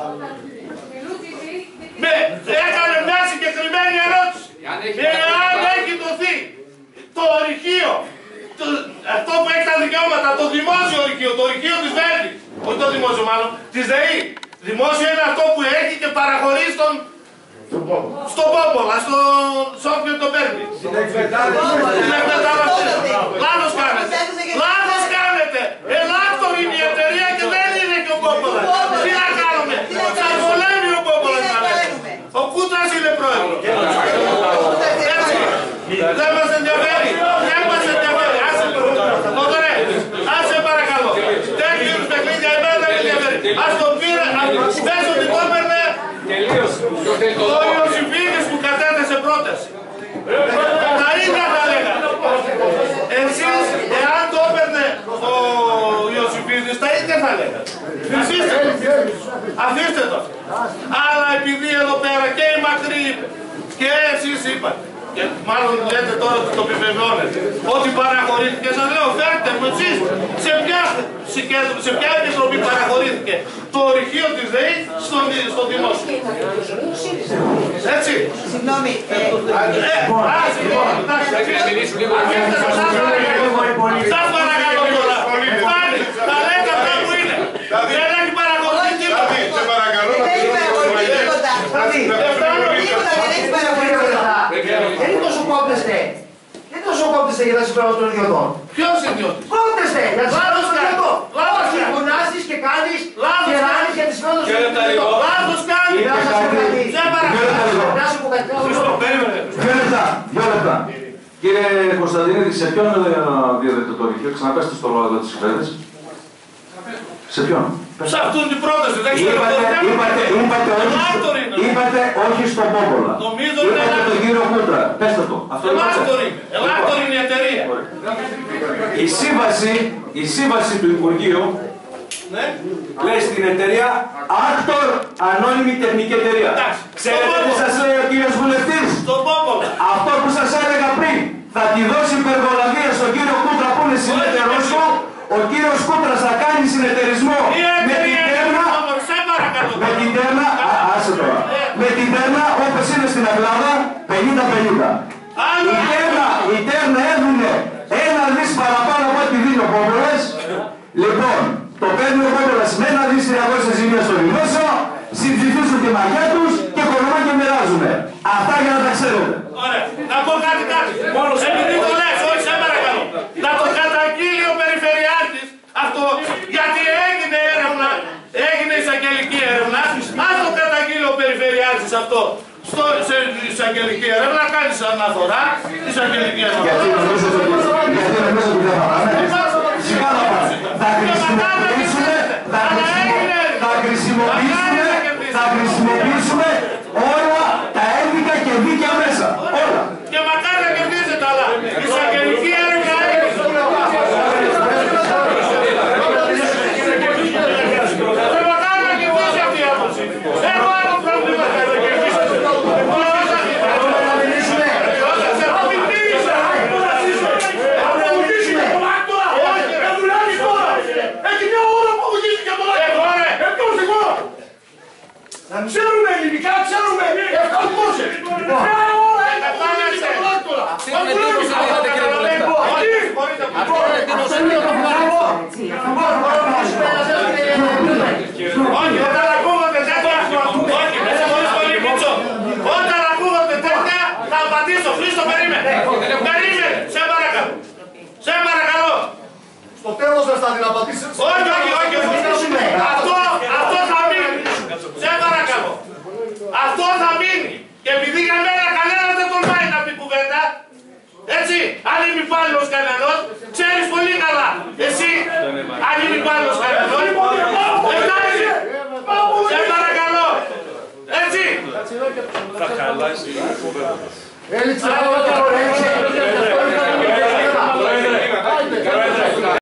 Με, έκανε μια συγκεκριμένη ερώτηση. Εάν έχει δοθεί το ορυχείο, το, αυτό που έχει τα δικαιώματα, το δημόσιο ορυχείο, το ορυχείο της Βέρνη, όχι το δημόσιο μάλλον, της ΔΕΗ. Δημόσιο είναι αυτό που έχει και παραχωρεί στον στον Πόπολα, στον όποιον τον παίρνει. Στην εκμετάλλευση. Λάθος κάνετε. Λάθος κάνετε. Ελάκτορ είναι η εταιρεία και δεν είναι και ο Πόπολας. Τι να κάνουμε. Σας βολεύει ο Πόπολας να λέμε. Ο Κούτρας είναι πρόεδρος. Έτσι. Δεν μας ενδιαφέρει. Δεν μας ενδιαφέρει. Άσε παρακαλώ. Τέτοιου παιχνίδια εμένα δεν με ενδιαφέρει. Ας τον πήρε. Πες ότι το έπαιρνε. Ο Ιωσήφιδης που κατέθεσε πρόταση. Τα ίδια τα λέγανε. Εσείς, εάν το έπαιρνε ο Ιωσήφιδης, τα ίδια θα λέγανε. Αφήστε το. Αφήστε το. Αλλά επειδή εδώ πέρα και η Μακρύ και εσείς είπατε, και μάλλον λέτε τώρα ότι το επιβεβαιώνετε, ότι παραχωρήθηκε, σας λέω, φέρτε μου εσείς σε ποια, σε ποια επιτροπή παραχωρήθηκε το ορυχείο της ΔΕΗ στον, στον δημόσιο. Έτσι. Συγγνώμη. Σας παρακαλώ τώρα. Φτάνει. Τα λέτε αυτά που είναι. Δεν έχει παραχωρήσει τίποτα. Σε παρακαλώ να δεν είναι τόσο κόπτεστε. Δεν είναι τόσο κόπτεστε για τα συμφέροντα των ιδιωτών. Ποιος ιδιώτης? Κόπτεστε για τα συμφέροντα των ιδιωτών. Όχι, φωνάζεις και κάνεις και ράνεις για τις συμφέροντα των ιδιωτών. Λάθος κάνεις. Σε παρακαλώ. Να σου πω κάτι. Δύο λεπτά, δύο λεπτά. Κύριε Κωνσταντινίδη, σε ποιον διαδέτε το ορυχείο, ξαναπέστε στο λόγο της κυβέρνησης. Σε ποιον? Σε αυτούν την πρόταση, δεν ξέρω. Είπατε, είπατε, είπατε, όχι, είπατε όχι στον Πόπολα. Νομίζω είπατε τον κύριο Κούτρα. Πέστε το. Ελάκτορ είναι. Ελάκτορ είναι η εταιρεία. Η σύμβαση, η σύμβαση του Υπουργείου ναι. λέει στην εταιρεία Actor Ανώνυμη Τεχνική Εταιρεία. Ξέρετε τι σας λέει ο κύριος βουλευτής? Στον Πόπολα. Αυτό που σας έλεγα πριν. Θα τη δώσει υπεργολαβία στον κύριο Κούτρα που είναι συνεταιρός του. Ο κύριος Κούτρας θα κάνει συνεταιρισμό με την Τέρνα, με την Τέρνα, άσε τώρα, με την Τέρνα όπως είναι στην Ελλάδα, πενήντα πενήντα. Η Τέρνα, η Τέρνα έδινε ένα δις παραπάνω από ό,τι δίνει ο Πόπολας. Λοιπόν, το παίρνει ο Πόπολας με ένα δις τριακόσια ζημία στο δημόσιο, συμψηφίσουν τη μαγιά τους και κομμά και μοιράζουνε. Αυτά για να τα ξέρετε. Ωραία. Να πω κάτι κάτι. Μόνο επειδή το λες, όχι σε παρακαλώ. Να το καταγγείλει ο Περιφερειάρχης αυτό, γιατί έγινε έρευνα, έγινε εισαγγελική έρευνα. Αν το καταγγείλει ο Περιφερειάρχης αυτό στο εισαγγελική έρευνα, κάνεις αναφορά εισαγγελική έρευνα. Γιατί νομίζω ότι δεν θα πάνε. Σιγά θα πάνε. Θα χρησιμοποιήσουμε, θα χρησιμοποιήσουμε, θα χρησιμοποιήσουμε όλα τα ένδικα και δίκαια μέσα. Όλα. Και μακάρι να κερδίζετε, αλλά η εισαγγελική έρευνα έγινε. Και μακάρι να κερδίσει αυτή η άποψη. Έχω άλλο πρόβλημα να κερδίσετε. Να ξέρουμε ελληνικά, ξέρουμε ευκολμούσε. Αυτή την εντύπωση δεν έχετε, κύριε Βουλευτά. Όχι, όταν ακούγονται τέτοια, όχι, μέσα χωρίς πολύ Μίτσο. Όταν ακούγονται τέτοια, θα απαντήσω. Χρήστο, περίμενε. Περίμενε, σε παρακαλώ. Σε παρακαλώ. Στο τέλος δεν θα την απαντήσεις. Όχι, όχι, όχι, όχι. Αυτό, αυτό θα μείνει. Σε παρακαλώ. Αυτό θα μείνει. Και επειδή για μένα κανένας δεν τολμάει να πει κουβέντα, έτσι, αν είμαι υπάλληλος κανένας, ξέρεις πολύ καλά. Εσύ, αν είμαι υπάλληλος κανένας, εντάξει, σε παρακαλώ. Έτσι. Θα χαλάσει η κουβέντα. Έλειξε.